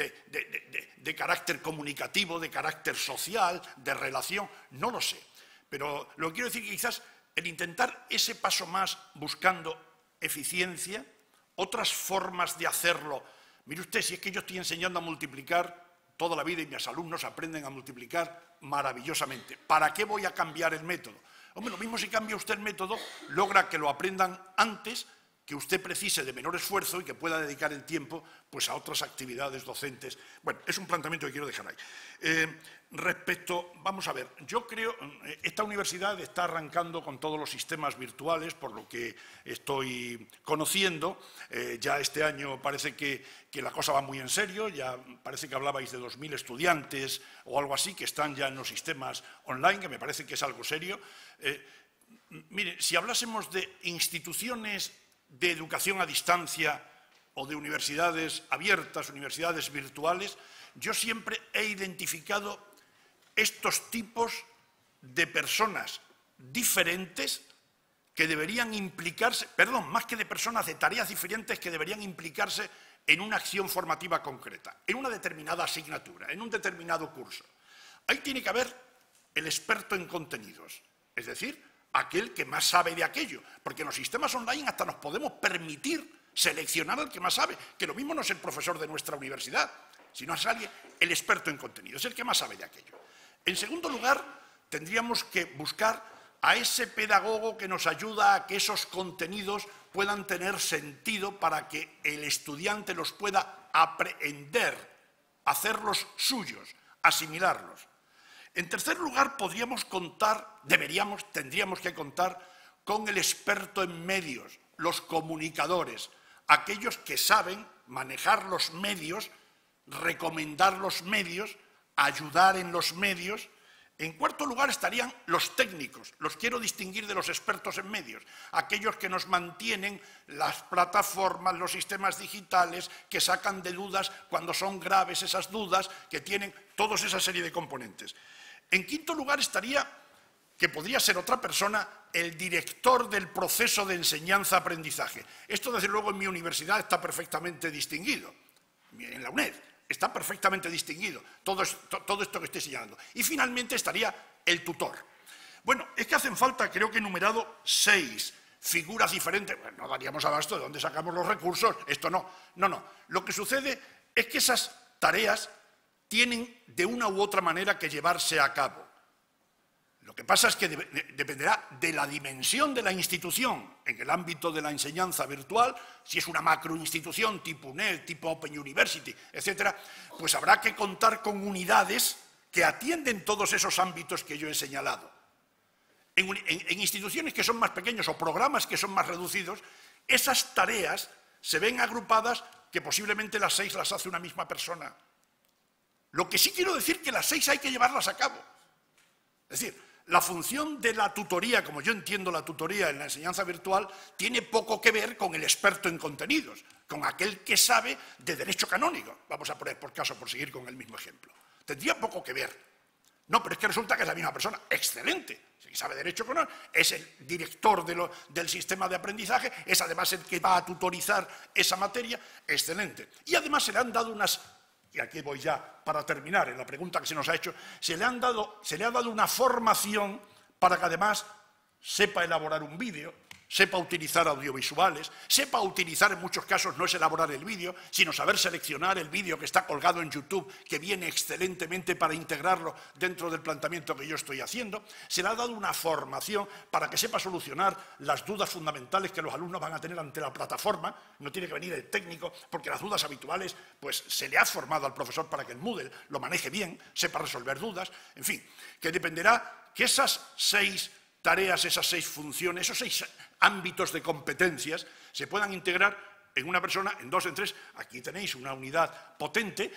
de carácter comunicativo, de carácter social, de relación, no lo sé. Pero lo que quiero decir que quizás el intentar ese paso más buscando eficiencia, otras formas de hacerlo. Mire usted, si es que yo estoy enseñando a multiplicar toda la vida y mis alumnos aprenden a multiplicar maravillosamente, ¿para qué voy a cambiar el método? Hombre, lo mismo si cambia usted el método, logra que lo aprendan antes, que usted precise de menor esfuerzo y que pueda dedicar el tiempo pues, a otras actividades docentes. Bueno, es un planteamiento que quiero dejar ahí. Respecto, vamos a ver, yo creo, esta universidad está arrancando con todos los sistemas virtuales, por lo que estoy conociendo. Ya este año parece que la cosa va muy en serio, ya parece que hablabais de 2.000 estudiantes o algo así, que están ya en los sistemas online, que me parece que es algo serio. Mire, si hablásemos de instituciones de educación a distancia o de universidades abiertas, universidades virtuales, yo siempre he identificado estos tipos de personas diferentes que deberían implicarse, perdón, más que de personas, de tareas diferentes que deberían implicarse en una acción formativa concreta, en una determinada asignatura, en un determinado curso. Ahí tiene que haber el experto en contenidos, es decir, aquel que más sabe de aquello, porque en los sistemas online hasta nos podemos permitir seleccionar al que más sabe, que lo mismo no es el profesor de nuestra universidad, sino es alguien, el experto en contenidos, el que más sabe de aquello. En segundo lugar, tendríamos que buscar a ese pedagogo que nos ayuda a que esos contenidos puedan tener sentido para que el estudiante los pueda aprender, hacerlos suyos, asimilarlos. En tercer lugar, tendríamos que contar con el experto en medios, los comunicadores, aquellos que saben manejar los medios, recomendar los medios, ayudar en los medios. En cuarto lugar estarían los técnicos, los quiero distinguir de los expertos en medios, aquellos que nos mantienen las plataformas, los sistemas digitales, que sacan de dudas cuando son graves esas dudas, que tienen toda esa serie de componentes. En quinto lugar estaría, que podría ser otra persona, el director del proceso de enseñanza-aprendizaje. Esto, desde luego, en mi universidad está perfectamente distinguido, en la UNED. Está perfectamente distinguido todo esto que estoy señalando. Y finalmente estaría el tutor. Bueno, es que hacen falta, creo que he enumerado 6 figuras diferentes. Bueno, no daríamos abasto de dónde sacamos los recursos, esto no. No. Lo que sucede es que esas tareas tienen de una u otra manera que llevarse a cabo. Lo que pasa es que dependerá de la dimensión de la institución en el ámbito de la enseñanza virtual. Si es una macroinstitución tipo UNED, tipo Open University, etcétera, pues habrá que contar con unidades que atienden todos esos ámbitos que yo he señalado. En instituciones que son más pequeños o programas que son más reducidos, esas tareas se ven agrupadas que posiblemente las 6 las hace una misma persona. Lo que sí quiero decir que las 6 hay que llevarlas a cabo. Es decir, la función de la tutoría, como yo entiendo la tutoría en la enseñanza virtual, tiene poco que ver con el experto en contenidos, con aquel que sabe de derecho canónico. Vamos a poner por caso, por seguir con el mismo ejemplo. Tendría poco que ver. No, pero es que resulta que es la misma persona. ¡Excelente! Si sabe derecho canónico, es el director del sistema de aprendizaje, es además el que va a tutorizar esa materia. ¡Excelente! Y además se le han dado unas... Y aquí voy ya para terminar en la pregunta que se nos ha hecho, se le ha dado una formación para que además sepa elaborar un vídeo, sepa utilizar audiovisuales, sepa utilizar, en muchos casos no es elaborar el vídeo, sino saber seleccionar el vídeo que está colgado en YouTube, que viene excelentemente para integrarlo dentro del planteamiento que yo estoy haciendo. Se le ha dado una formación para que sepa solucionar las dudas fundamentales que los alumnos van a tener ante la plataforma. No tiene que venir el técnico, porque las dudas habituales, pues se le ha formado al profesor para que el Moodle lo maneje bien, sepa resolver dudas. En fin, que dependerá que esas 6 tareas, esas 6 funciones, esos 6 ámbitos de competencias se puedan integrar en una persona, en 2, en 3. Aquí tenéis una unidad potente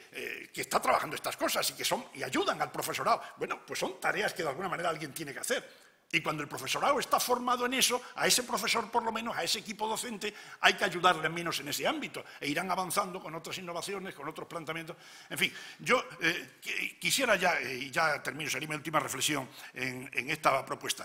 que está trabajando estas cosas y ayudan al profesorado. Bueno, pues son tareas que de alguna manera alguien tiene que hacer. Y cuando el profesorado está formado en eso, a ese profesor por lo menos, a ese equipo docente, hay que ayudarle menos en ese ámbito. E irán avanzando con otras innovaciones, con otros planteamientos. En fin, yo quisiera ya, y ya termino, sería mi última reflexión en esta propuesta,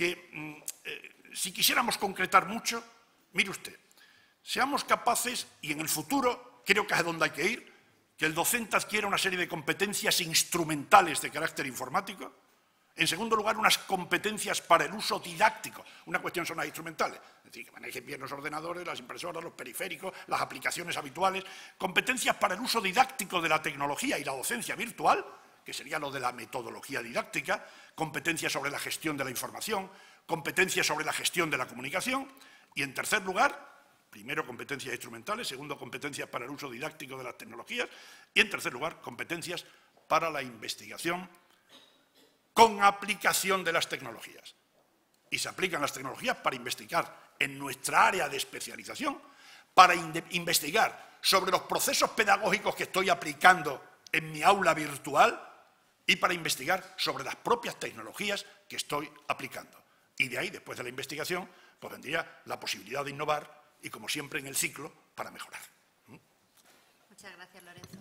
que si quisiéramos concretar mucho, mire usted, seamos capaces, y en el futuro creo que es a donde hay que ir, que el docente adquiera una serie de competencias instrumentales de carácter informático. En segundo lugar, unas competencias para el uso didáctico. Una cuestión son las instrumentales, es decir, que manejen bien los ordenadores, las impresoras, los periféricos, las aplicaciones habituales. Competencias para el uso didáctico de la tecnología y la docencia virtual, que sería lo de la metodología didáctica. Competencias sobre la gestión de la información. Competencias sobre la gestión de la comunicación. Y en tercer lugar, primero competencias instrumentales, segundo competencias para el uso didáctico de las tecnologías y en tercer lugar competencias para la investigación con aplicación de las tecnologías. Y se aplican las tecnologías para investigar en nuestra área de especialización, para investigar sobre los procesos pedagógicos que estoy aplicando en mi aula virtual y para investigar sobre las propias tecnologías que estoy aplicando. Y de ahí, después de la investigación, pues vendría la posibilidad de innovar y, como siempre, en el ciclo, para mejorar. Muchas gracias, Lorenzo.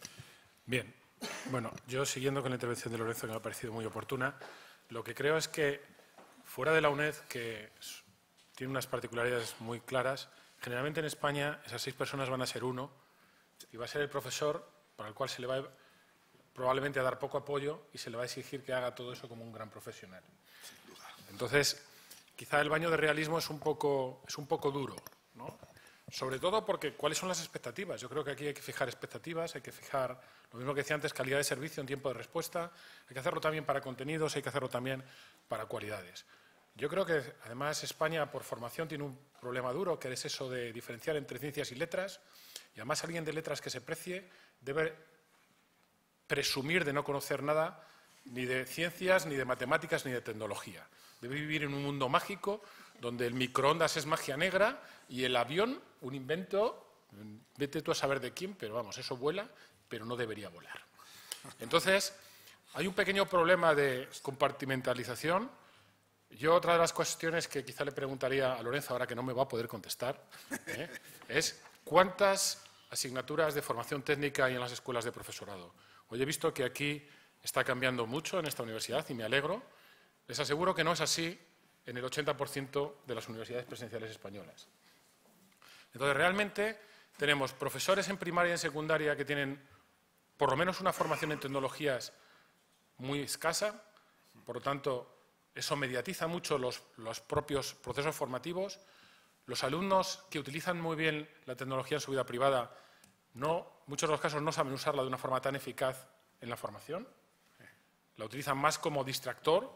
Bien. Bueno, yo siguiendo con la intervención de Lorenzo, que me ha parecido muy oportuna, lo que creo es que fuera de la UNED, que tiene unas particularidades muy claras, generalmente en España esas 6 personas van a ser uno y va a ser el profesor para el cual se le va probablemente a dar poco apoyo y se le va a exigir que haga todo eso como un gran profesional. Entonces, quizá el baño de realismo es un poco duro, ¿no? Sobre todo porque, ¿cuáles son las expectativas? Yo creo que aquí hay que fijar expectativas, hay que fijar, lo mismo que decía antes, calidad de servicio en tiempo de respuesta, hay que hacerlo también para contenidos, hay que hacerlo también para cualidades. Yo creo que, además, España, por formación, tiene un problema duro, que es eso de diferenciar entre ciencias y letras, y además alguien de letras que se precie debe presumir de no conocer nada ni de ciencias, ni de matemáticas, ni de tecnología. Debe vivir en un mundo mágico donde el microondas es magia negra y el avión, un invento, vete tú a saber de quién, pero vamos, eso vuela, pero no debería volar. Entonces, hay un pequeño problema de compartimentalización. Yo, otra de las cuestiones que quizá le preguntaría a Lorenzo, ahora que no me va a poder contestar, es ¿cuántas asignaturas de formación técnica hay en las escuelas de profesorado? Hoy he visto que aquí está cambiando mucho en esta universidad y me alegro. Les aseguro que no es así en el 80% de las universidades presenciales españolas. Entonces, realmente tenemos profesores en primaria y en secundaria que tienen por lo menos una formación en tecnologías muy escasa, por lo tanto, eso mediatiza mucho los propios procesos formativos. Los alumnos que utilizan muy bien la tecnología en su vida privada, muchos de los casos no saben usarla de una forma tan eficaz en la formación. La utilizan más como distractor.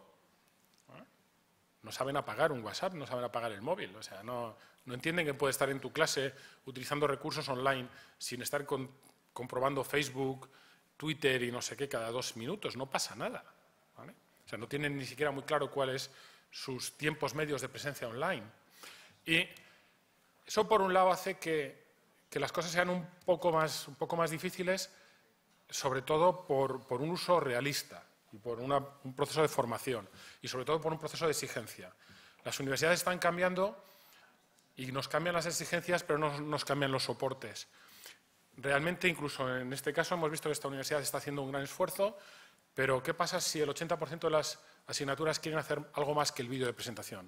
No saben apagar un WhatsApp, no saben apagar el móvil. O sea, no entienden que puede estar en tu clase utilizando recursos online sin estar comprobando Facebook, Twitter y no sé qué cada 2 minutos. No pasa nada, ¿vale? O sea, no tienen ni siquiera muy claro cuáles sus tiempos medios de presencia online. Y eso, por un lado, hace que las cosas sean un poco más difíciles, sobre todo por un uso realista y por un proceso de formación y, sobre todo, por un proceso de exigencia. Las universidades están cambiando y nos cambian las exigencias, pero no nos cambian los soportes. Realmente, incluso en este caso, hemos visto que esta universidad está haciendo un gran esfuerzo, pero ¿qué pasa si el 80% de las asignaturas quieren hacer algo más que el vídeo de presentación?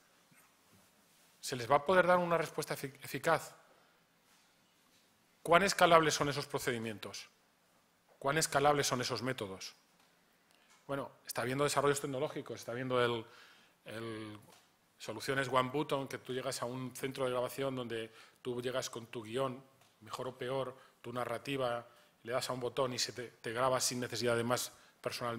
¿Se les va a poder dar una respuesta eficaz? ¿Cuán escalables son esos procedimientos? ¿Cuán escalables son esos métodos? Bueno, está habiendo desarrollos tecnológicos, está habiendo soluciones One Button, que tú llegas a un centro de grabación donde tú llegas con tu guión, mejor o peor, tu narrativa, le das a un botón y te grabas sin necesidad de más personal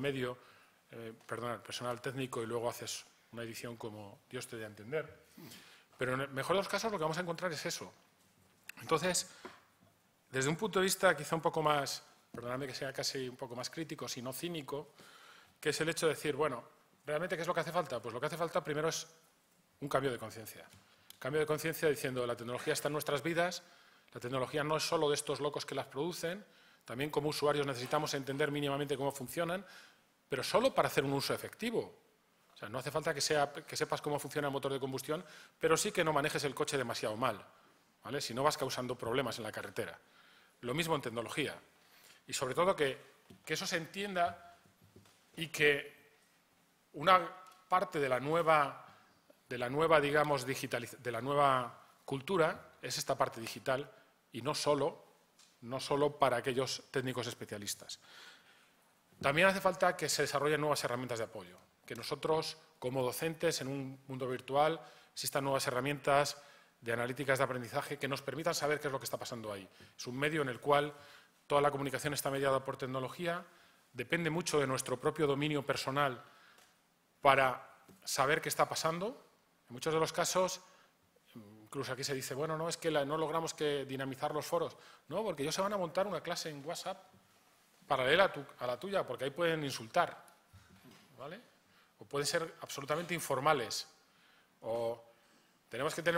personal técnico, y luego haces una edición como Dios te dé a entender. Pero en el mejor de los casos lo que vamos a encontrar es eso. Entonces, desde un punto de vista quizá un poco más, perdonadme que sea casi un poco más crítico, si no cínico, que es el hecho de decir, bueno, ¿realmente qué es lo que hace falta? Pues lo que hace falta primero es un cambio de conciencia. Cambio de conciencia diciendo, la tecnología está en nuestras vidas, la tecnología no es solo de estos locos que las producen, también como usuarios necesitamos entender mínimamente cómo funcionan, pero solo para hacer un uso efectivo. O sea, no hace falta que sepas cómo funciona el motor de combustión, pero sí que no manejes el coche demasiado mal, ¿vale? Si no vas causando problemas en la carretera. Lo mismo en tecnología. Y sobre todo que eso se entienda y que una parte de la nueva digamos, de la nueva cultura es esta parte digital y no solo para aquellos técnicos especialistas. También hace falta que se desarrollen nuevas herramientas de apoyo, que nosotros, como docentes en un mundo virtual, existan nuevas herramientas de analíticas de aprendizaje que nos permitan saber qué es lo que está pasando ahí. Es un medio en el cual toda la comunicación está mediada por tecnología, depende mucho de nuestro propio dominio personal para saber qué está pasando. En muchos de los casos, incluso aquí se dice, bueno, no, es que no logramos dinamizar los foros. No, porque ellos se van a montar una clase en WhatsApp paralela a la tuya, porque ahí pueden insultar, ¿vale? O pueden ser absolutamente informales. O tenemos que tener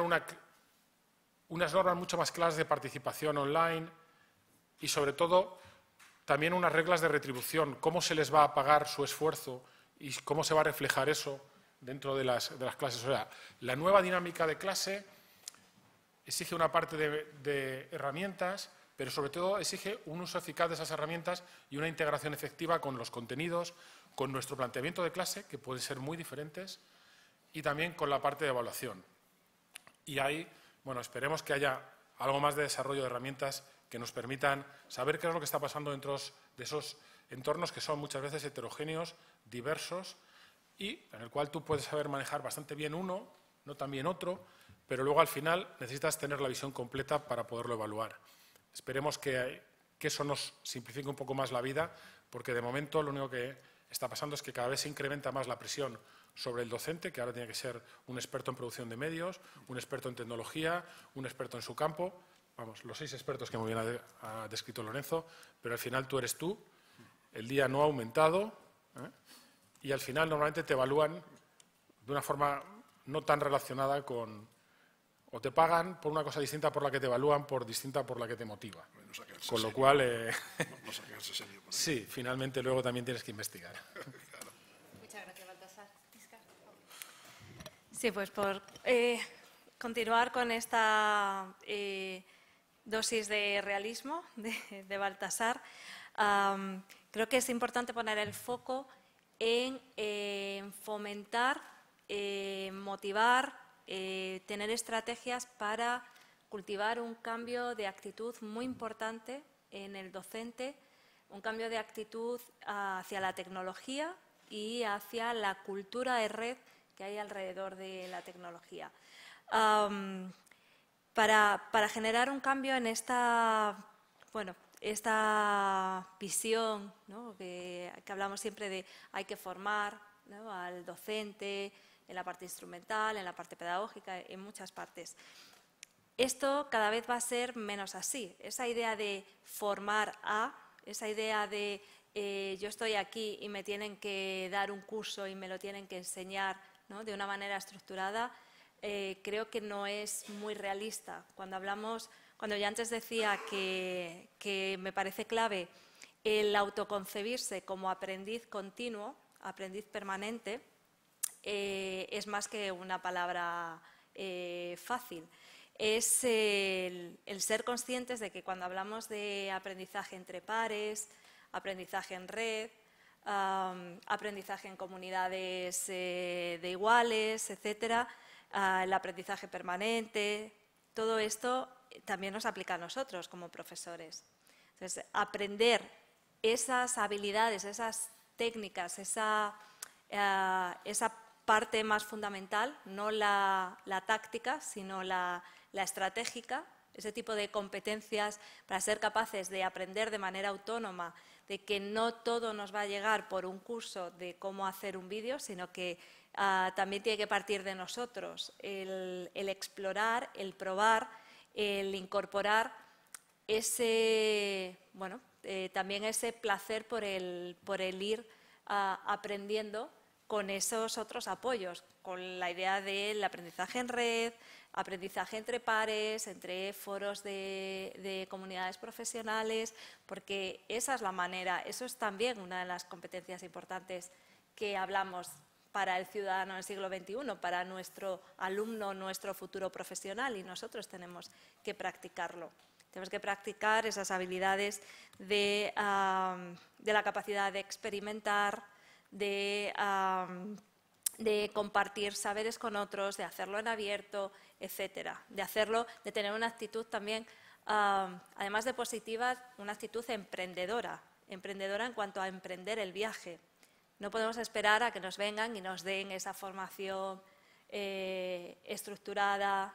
unas normas mucho más claras de participación online y, sobre todo, también unas reglas de retribución, cómo se les va a pagar su esfuerzo y cómo se va a reflejar eso dentro de las clases. O sea, la nueva dinámica de clase exige una parte de herramientas, pero sobre todo exige un uso eficaz de esas herramientas y una integración efectiva con los contenidos, con nuestro planteamiento de clase, que pueden ser muy diferentes, y también con la parte de evaluación. Y ahí, bueno, esperemos que haya algo más de desarrollo de herramientas que nos permitan saber qué es lo que está pasando dentro de esos entornos que son muchas veces heterogéneos, diversos, y en el cual tú puedes saber manejar bastante bien uno, no tan bien otro, pero luego al final necesitas tener la visión completa para poderlo evaluar. Esperemos que eso nos simplifique un poco más la vida, porque de momento lo único que está pasando es que cada vez se incrementa más la presión sobre el docente, que ahora tiene que ser un experto en producción de medios, un experto en tecnología, un experto en su campo. Vamos, los 6 expertos que muy bien ha descrito Lorenzo, pero al final tú eres tú, el día no ha aumentado, y al final normalmente te evalúan de una forma no tan relacionada con... O te pagan por una cosa distinta por la que te evalúan, por distinta por la que te motiva. Con lo cual... No sacarse serio. Sí, finalmente luego también tienes que investigar. Claro. Muchas gracias, Baltasar. Isca. Sí, pues por continuar con esta dosis de realismo de Baltasar, creo que es importante poner el foco en fomentar, motivar, tener estrategias para cultivar un cambio de actitud muy importante en el docente, un cambio de actitud hacia la tecnología y hacia la cultura de red que hay alrededor de la tecnología. Para generar un cambio en esta visión, ¿no? que hablamos siempre de hay que formar, ¿no? al docente, en la parte instrumental, en la parte pedagógica, en muchas partes. Esto cada vez va a ser menos así. Esa idea de formar esa idea de yo estoy aquí y me tienen que dar un curso y me lo tienen que enseñar, ¿no? de una manera estructurada, creo que no es muy realista. Cuando yo antes decía que me parece clave el autoconcebirse como aprendiz continuo, aprendiz permanente, es más que una palabra fácil. Es el ser conscientes de que cuando hablamos de aprendizaje entre pares, aprendizaje en red, aprendizaje en comunidades de iguales, etcétera, el aprendizaje permanente, todo esto también nos aplica a nosotros como profesores. Entonces, aprender esas habilidades, esas técnicas, esa parte más fundamental, no la táctica, sino la estratégica, ese tipo de competencias para ser capaces de aprender de manera autónoma, de que no todo nos va a llegar por un curso de cómo hacer un vídeo, sino que también tiene que partir de nosotros el explorar, el probar, el incorporar también ese placer por el ir aprendiendo con esos otros apoyos, con la idea del aprendizaje en red, aprendizaje entre pares, entre foros de comunidades profesionales, porque esa es la manera, eso es también una de las competencias importantes que hablamos para el ciudadano del siglo XXI, para nuestro alumno, nuestro futuro profesional, y nosotros tenemos que practicarlo. Tenemos que practicar esas habilidades de la capacidad de experimentar, de compartir saberes con otros, de hacerlo en abierto, etcétera. De tener una actitud también, además de positiva, una actitud emprendedora en cuanto a emprender el viaje. No podemos esperar a que nos vengan y nos den esa formación estructurada,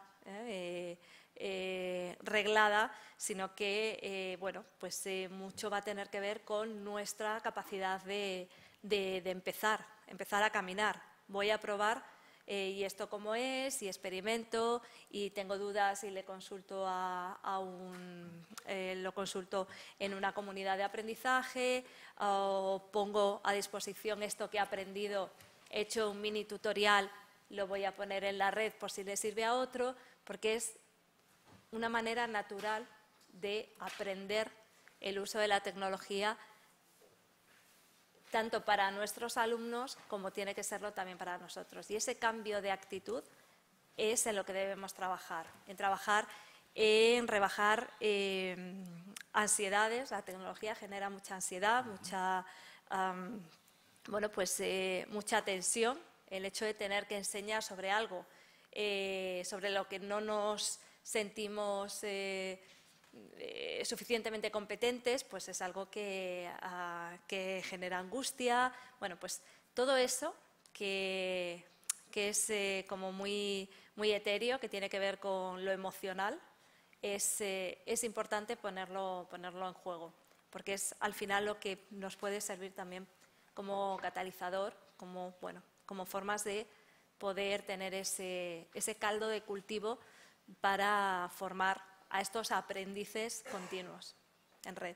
reglada, sino que mucho va a tener que ver con nuestra capacidad de empezar a caminar. Voy a probar y esto cómo es, y experimento, y tengo dudas y le consulto lo consulto en una comunidad de aprendizaje, o pongo a disposición esto que he aprendido, he hecho un mini tutorial, lo voy a poner en la red por si le sirve a otro, porque es una manera natural de aprender el uso de la tecnología, tanto para nuestros alumnos como tiene que serlo también para nosotros. Y ese cambio de actitud es en lo que debemos trabajar, en rebajar ansiedades. La tecnología genera mucha ansiedad, mucha tensión. El hecho de tener que enseñar sobre algo, sobre lo que no nos sentimos suficientemente competentes, pues es algo que genera angustia. Bueno, pues todo eso que es como muy muy etéreo, que tiene que ver con lo emocional, es importante ponerlo en juego, porque es al final lo que nos puede servir también como catalizador, como formas de poder tener ese caldo de cultivo para formar a estos aprendices continuos en red.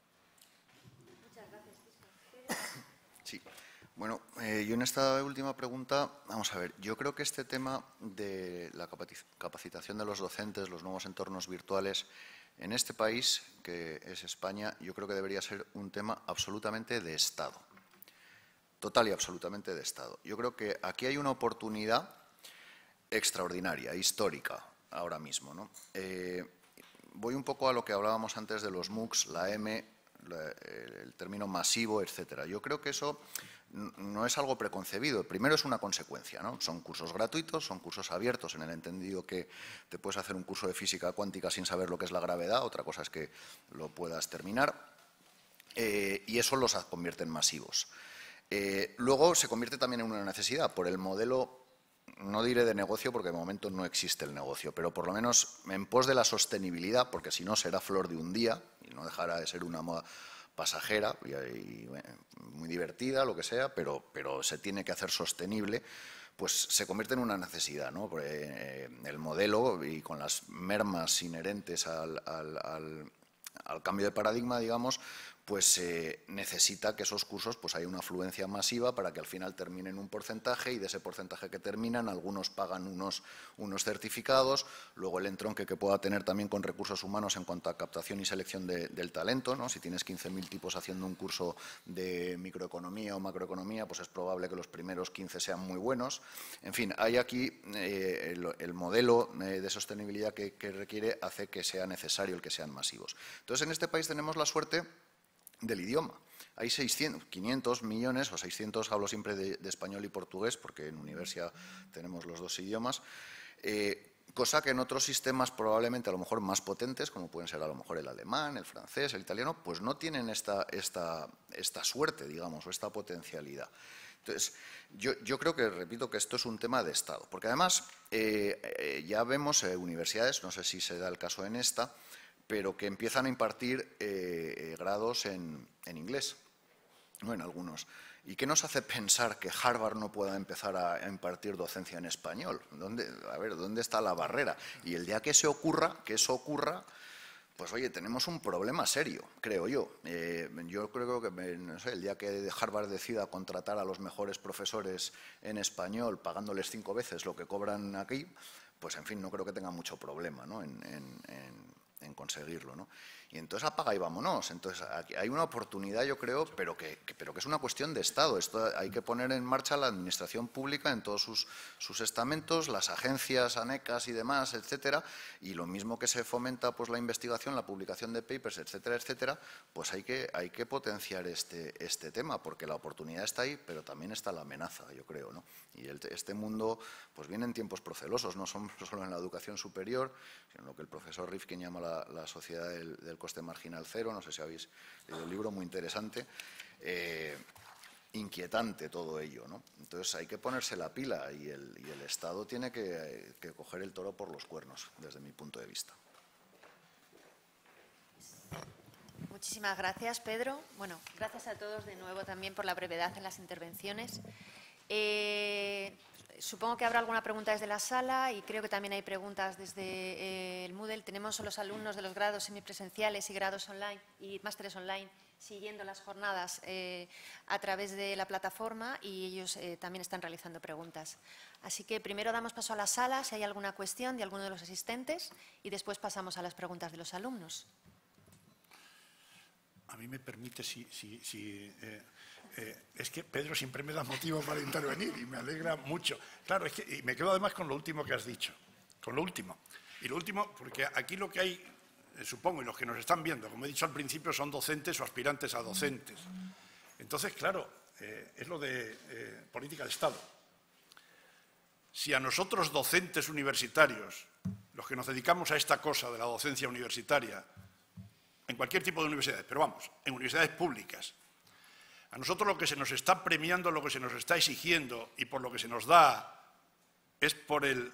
Muchas gracias. Sí. Bueno, yo en esta última pregunta, vamos a ver, yo creo que este tema de la capacitación de los docentes, los nuevos entornos virtuales, en este país, que es España, yo creo que debería ser un tema absolutamente de Estado. Total y absolutamente de Estado. Yo creo que aquí hay una oportunidad extraordinaria, histórica, ahora mismo, ¿no? Voy un poco a lo que hablábamos antes de los MOOCs, la M, el término masivo, etcétera. Yo creo que eso no es algo preconcebido. Primero es una consecuencia, ¿no? Son cursos gratuitos, son cursos abiertos en el entendido que te puedes hacer un curso de física cuántica sin saber lo que es la gravedad, otra cosa es que lo puedas terminar, y eso los convierte en masivos. Luego se convierte también en una necesidad por el modelo, no diré de negocio porque de momento no existe el negocio, pero por lo menos en pos de la sostenibilidad, porque si no será flor de un día y no dejará de ser una moda pasajera y muy divertida, lo que sea, pero se tiene que hacer sostenible, pues se convierte en una necesidad, ¿no? El modelo, y con las mermas inherentes al cambio de paradigma, digamos, pues necesita que esos cursos pues haya una afluencia masiva para que al final terminen un porcentaje, y de ese porcentaje que terminan algunos pagan unos certificados, luego el entronque que pueda tener también con recursos humanos en cuanto a captación y selección del talento, ¿no? Si tienes 15.000 tipos haciendo un curso de microeconomía o macroeconomía, pues es probable que los primeros 15 sean muy buenos. En fin, hay aquí el modelo de sostenibilidad que requiere hace que sea necesario el que sean masivos. Entonces, en este país tenemos la suerte del idioma. Hay 500 millones, o 600, hablo siempre de español y portugués, porque en Universia tenemos los dos idiomas, cosa que en otros sistemas probablemente a lo mejor más potentes, como pueden ser a lo mejor el alemán, el francés, el italiano, pues no tienen esta suerte, digamos, o esta potencialidad. Entonces, yo creo que, repito, que esto es un tema de Estado, porque además ya vemos universidades, no sé si se da el caso en esta, pero que empiezan a impartir grados en inglés, no en algunos. ¿Y qué nos hace pensar que Harvard no pueda empezar a impartir docencia en español? ¿Dónde está la barrera? Y el día que eso ocurra, pues oye, tenemos un problema serio, creo yo. Yo creo que, no sé, el día que Harvard decida contratar a los mejores profesores en español, pagándoles 5 veces lo que cobran aquí, pues en fin, no creo que tenga mucho problema, ¿no? en conseguirlo, ¿no? Y entonces apaga y vámonos. Entonces aquí hay una oportunidad, yo creo, pero que es una cuestión de Estado. Esto hay que poner en marcha la administración pública en todos sus estamentos, las agencias, ANECAS y demás, etcétera, y lo mismo que se fomenta pues la investigación, la publicación de papers, etcétera, etcétera, pues hay que potenciar este tema, porque la oportunidad está ahí, pero también está la amenaza, yo creo, ¿no? Y este mundo pues viene en tiempos procelosos, no solo en la educación superior, sino en lo que el profesor Rifkin llama la sociedad del coste marginal cero. No sé si habéis leído el libro, muy interesante, inquietante todo ello, ¿no? Entonces hay que ponerse la pila y el Estado tiene que coger el toro por los cuernos, desde mi punto de vista. Muchísimas gracias, Pedro. Bueno, gracias a todos de nuevo también por la brevedad en las intervenciones. Supongo que habrá alguna pregunta desde la sala y creo que también hay preguntas desde el Moodle. Tenemos a los alumnos de los grados semipresenciales y grados online y másteres online siguiendo las jornadas a través de la plataforma, y ellos también están realizando preguntas. Así que primero damos paso a la sala si hay alguna cuestión de alguno de los asistentes y después pasamos a las preguntas de los alumnos. A mí me permite, es que Pedro siempre me da motivo para intervenir y me alegra mucho. Claro, es que y me quedo además con lo último que has dicho, con lo último. Y lo último, porque aquí lo que hay, supongo, y los que nos están viendo, como he dicho al principio, son docentes o aspirantes a docentes. Entonces, claro, es lo de política de Estado. Si a nosotros, docentes universitarios, los que nos dedicamos a esta cosa de la docencia universitaria, en cualquier tipo de universidades, pero vamos, en universidades públicas, a nosotros lo que se nos está premiando, lo que se nos está exigiendo y por lo que se nos da es por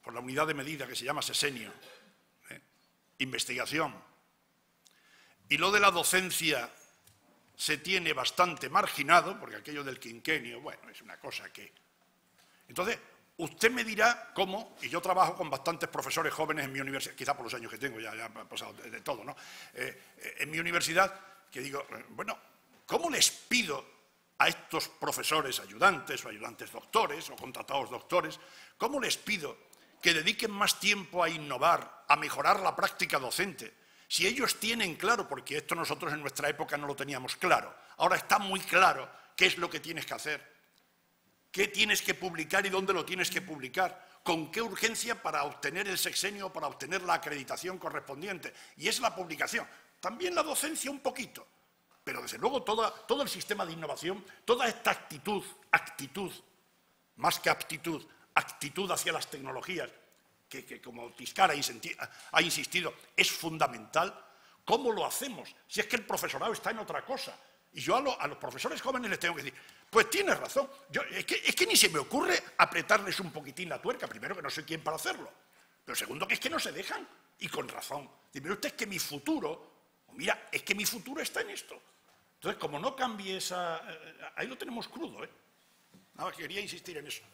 por la unidad de medida que se llama sesenio, investigación, y lo de la docencia se tiene bastante marginado, porque aquello del quinquenio, bueno, es una cosa que... Entonces, usted me dirá cómo, y yo trabajo con bastantes profesores jóvenes en mi universidad, quizá por los años que tengo, ya ha pasado de todo, ¿no? En mi universidad, que digo, bueno, ¿cómo les pido a estos profesores ayudantes o ayudantes doctores o contratados doctores, cómo les pido que dediquen más tiempo a innovar, a mejorar la práctica docente? Si ellos tienen claro, porque esto nosotros en nuestra época no lo teníamos claro, ahora está muy claro qué es lo que tienes que hacer, qué tienes que publicar y dónde lo tienes que publicar, con qué urgencia para obtener el sexenio, para obtener la acreditación correspondiente. Y es la publicación. También la docencia un poquito, pero desde luego todo el sistema de innovación, toda esta actitud, más que aptitud, actitud hacia las tecnologías, que como Tiscar ha insistido, es fundamental. ¿Cómo lo hacemos? Si es que el profesorado está en otra cosa. Y yo a los profesores jóvenes les tengo que decir, pues tienes razón, es que ni se me ocurre apretarles un poquitín la tuerca, primero que no soy quien para hacerlo, pero segundo que es que no se dejan, y con razón. Dime usted, es que mi futuro, mira, es que mi futuro está en esto. Entonces, como no cambie esa... ahí lo tenemos crudo, ¿eh? Nada, quería insistir en eso.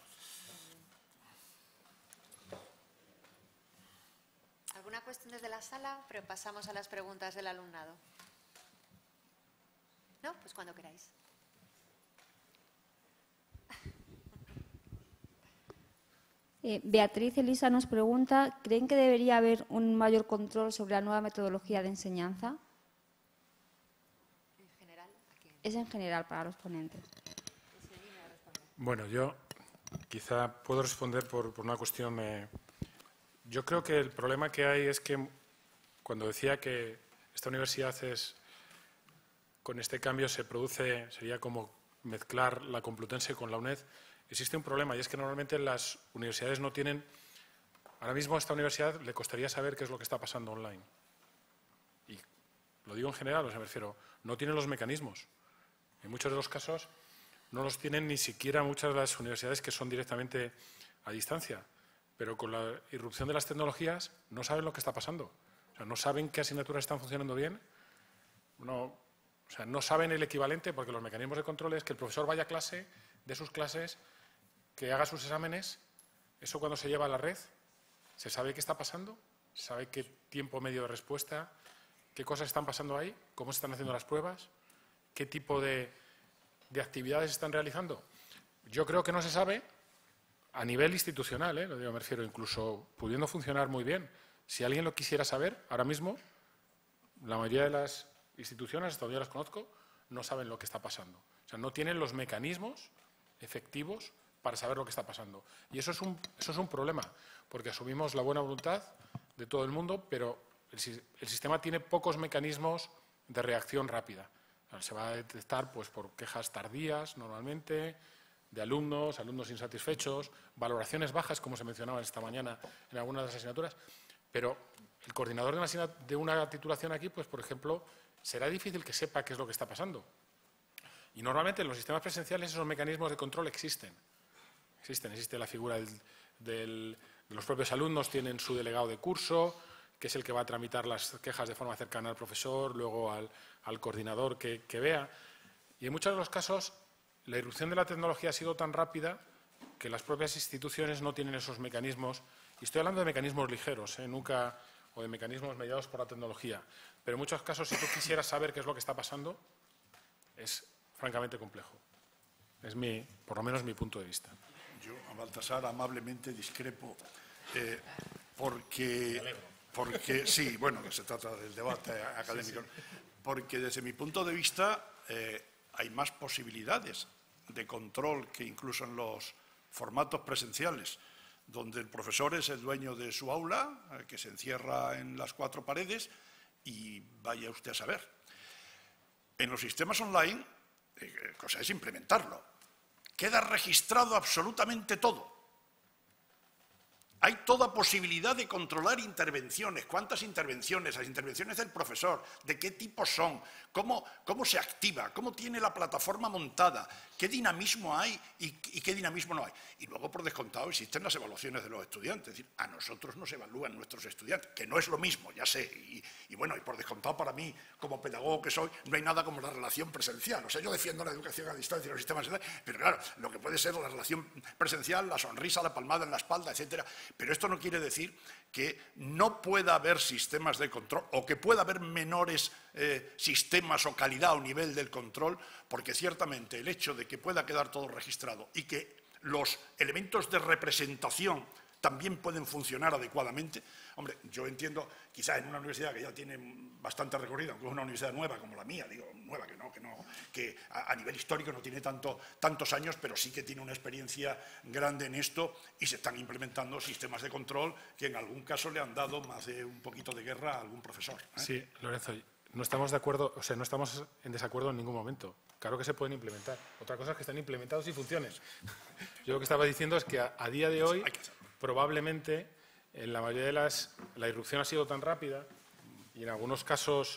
¿Alguna cuestión desde la sala? Pero pasamos a las preguntas del alumnado. ¿No? Pues cuando queráis. Beatriz Elisa nos pregunta, ¿creen que debería haber un mayor control sobre la nueva metodología de enseñanza? En general, ¿a quién? Es en general para los ponentes. Bueno, yo quizá puedo responder por una cuestión. Yo creo que el problema que hay es que cuando decía que esta universidad con este cambio sería como mezclar la Complutense con la UNED, existe un problema y es que normalmente las universidades no tienen... Ahora mismo a esta universidad le costaría saber qué es lo que está pasando online. Y lo digo en general, me refiero, no tienen los mecanismos. En muchos de los casos no los tienen ni siquiera muchas de las universidades que son directamente a distancia. Pero con la irrupción de las tecnologías no saben lo que está pasando. O sea, no saben qué asignaturas están funcionando bien. No saben el equivalente, porque los mecanismos de control es que el profesor vaya a clase, de sus clases, que haga sus exámenes. Eso cuando se lleva a la red, ¿se sabe qué está pasando? ¿Se sabe qué tiempo medio de respuesta? ¿Qué cosas están pasando ahí? ¿Cómo se están haciendo las pruebas? ¿Qué tipo de actividades se están realizando? Yo creo que no se sabe a nivel institucional, me refiero, incluso pudiendo funcionar muy bien. Si alguien lo quisiera saber, ahora mismo, la mayoría de las instituciones, hasta donde yo las conozco, no saben lo que está pasando. O sea, no tienen los mecanismos efectivos para saber lo que está pasando. Y eso es un problema, porque asumimos la buena voluntad de todo el mundo, pero el sistema tiene pocos mecanismos de reacción rápida. O sea, se va a detectar pues, por quejas tardías, normalmente, de alumnos insatisfechos, valoraciones bajas, como se mencionaba esta mañana en algunas de las asignaturas, pero el coordinador de una titulación aquí, pues, por ejemplo, será difícil que sepa qué es lo que está pasando. Y normalmente en los sistemas presenciales esos mecanismos de control existen. Existe la figura de los propios alumnos, tienen su delegado de curso, que es el que va a tramitar las quejas de forma cercana al profesor, luego al coordinador que vea. Y en muchos de los casos la irrupción de la tecnología ha sido tan rápida que las propias instituciones no tienen esos mecanismos. Y estoy hablando de mecanismos ligeros, nunca, o de mecanismos mediados por la tecnología. Pero en muchos casos, si tú quisieras saber qué es lo que está pasando, es francamente complejo. Es por lo menos mi punto de vista. Yo a Baltasar amablemente discrepo porque sí, bueno, que se trata del debate académico, porque desde mi punto de vista hay más posibilidades de control que incluso en los formatos presenciales, donde el profesor es el dueño de su aula, que se encierra en las cuatro paredes y vaya usted a saber. En los sistemas online, cosa es implementarlo, queda registrado absolutamente todo. Hay toda posibilidad de controlar intervenciones. ¿Cuántas intervenciones? Las intervenciones del profesor, ¿de qué tipo son? ¿Cómo se activa? ¿Cómo tiene la plataforma montada? ¿Qué dinamismo hay y qué dinamismo no hay? Y luego, por descontado, existen las evaluaciones de los estudiantes. Es decir, a nosotros nos evalúan nuestros estudiantes, que no es lo mismo, ya sé. Y bueno, y por descontado, para mí, como pedagogo que soy, no hay nada como la relación presencial. O sea, yo defiendo la educación a distancia y los sistemas, pero claro, lo que puede ser la relación presencial, la sonrisa, la palmada en la espalda, etcétera. Pero esto no quiere decir que no pueda haber sistemas de control o que pueda haber menores sistemas o calidad o nivel del control, porque ciertamente el hecho de que pueda quedar todo registrado y que los elementos de representación también pueden funcionar adecuadamente. Hombre, yo entiendo, quizás en una universidad que ya tiene bastante recorrido, aunque es una universidad nueva como la mía, digo, nueva que a nivel histórico no tiene tantos años, pero sí que tiene una experiencia grande en esto y se están implementando sistemas de control que en algún caso le han dado más de un poquito de guerra a algún profesor. Sí, Lorenzo, no estamos de acuerdo, o sea, no estamos en desacuerdo en ningún momento. Claro que se pueden implementar. Otra cosa es que estén implementados y funcionen. Yo lo que estaba diciendo es que a día de hoy, probablemente, en la mayoría de la irrupción ha sido tan rápida y en algunos casos,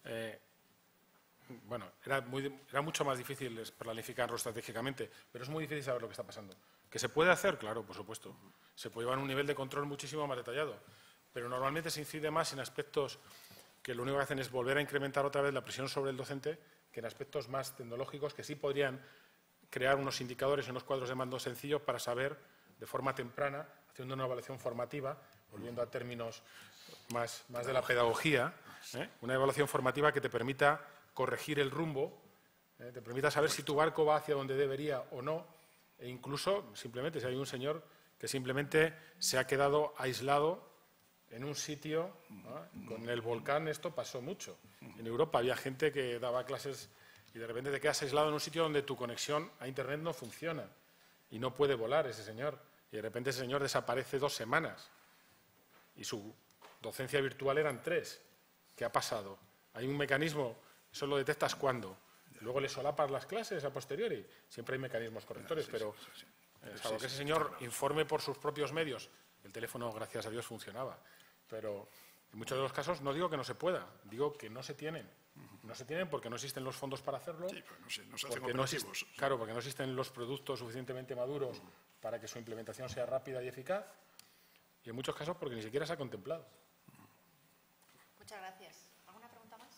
bueno, era mucho más difícil planificarlo estratégicamente, pero es muy difícil saber lo que está pasando. ¿Que se puede hacer? Claro, por supuesto. Se puede llevar a un nivel de control muchísimo más detallado, pero normalmente se incide más en aspectos que lo único que hacen es volver a incrementar otra vez la presión sobre el docente que en aspectos más tecnológicos que sí podrían crear unos indicadores y unos cuadros de mando sencillos para saber de forma temprana, haciendo una evaluación formativa, volviendo a términos más de la pedagogía, una evaluación formativa que te permita corregir el rumbo, te permita saber si tu barco va hacia donde debería o no, e incluso, simplemente, si hay un señor que simplemente se ha quedado aislado en un sitio, ¿no? Con el volcán esto pasó mucho. En Europa había gente que daba clases y de repente te quedas aislado en un sitio donde tu conexión a Internet no funciona y no puede volar ese señor. Y de repente ese señor desaparece 2 semanas y su docencia virtual eran 3. ¿Qué ha pasado? Hay un mecanismo, eso lo detectas cuándo. Luego le solapas las clases a posteriori. Siempre hay mecanismos correctores, pero salvo que ese señor informe por sus propios medios. El teléfono, gracias a Dios, funcionaba. Pero en muchos de los casos no digo que no se pueda, digo que no se tienen. No se tienen porque no existen los fondos para hacerlo. Sí, pero no se hacen operativos. Claro, porque no existen los productos suficientemente maduros para que su implementación sea rápida y eficaz. Y en muchos casos porque ni siquiera se ha contemplado. Muchas gracias. ¿Alguna pregunta más?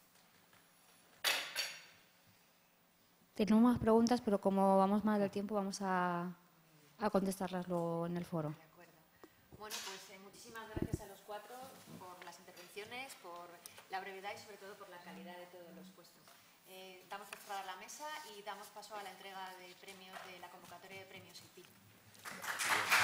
Tenemos más preguntas, pero como vamos mal del tiempo, vamos a contestarlas luego en el foro. De acuerdo. Bueno, pues muchísimas gracias a los 4 por las intervenciones, por la brevedad y sobre todo por la calidad de todos los puestos. Damos por cerrada la mesa y damos paso a la entrega de premios de la convocatoria de premios IPI.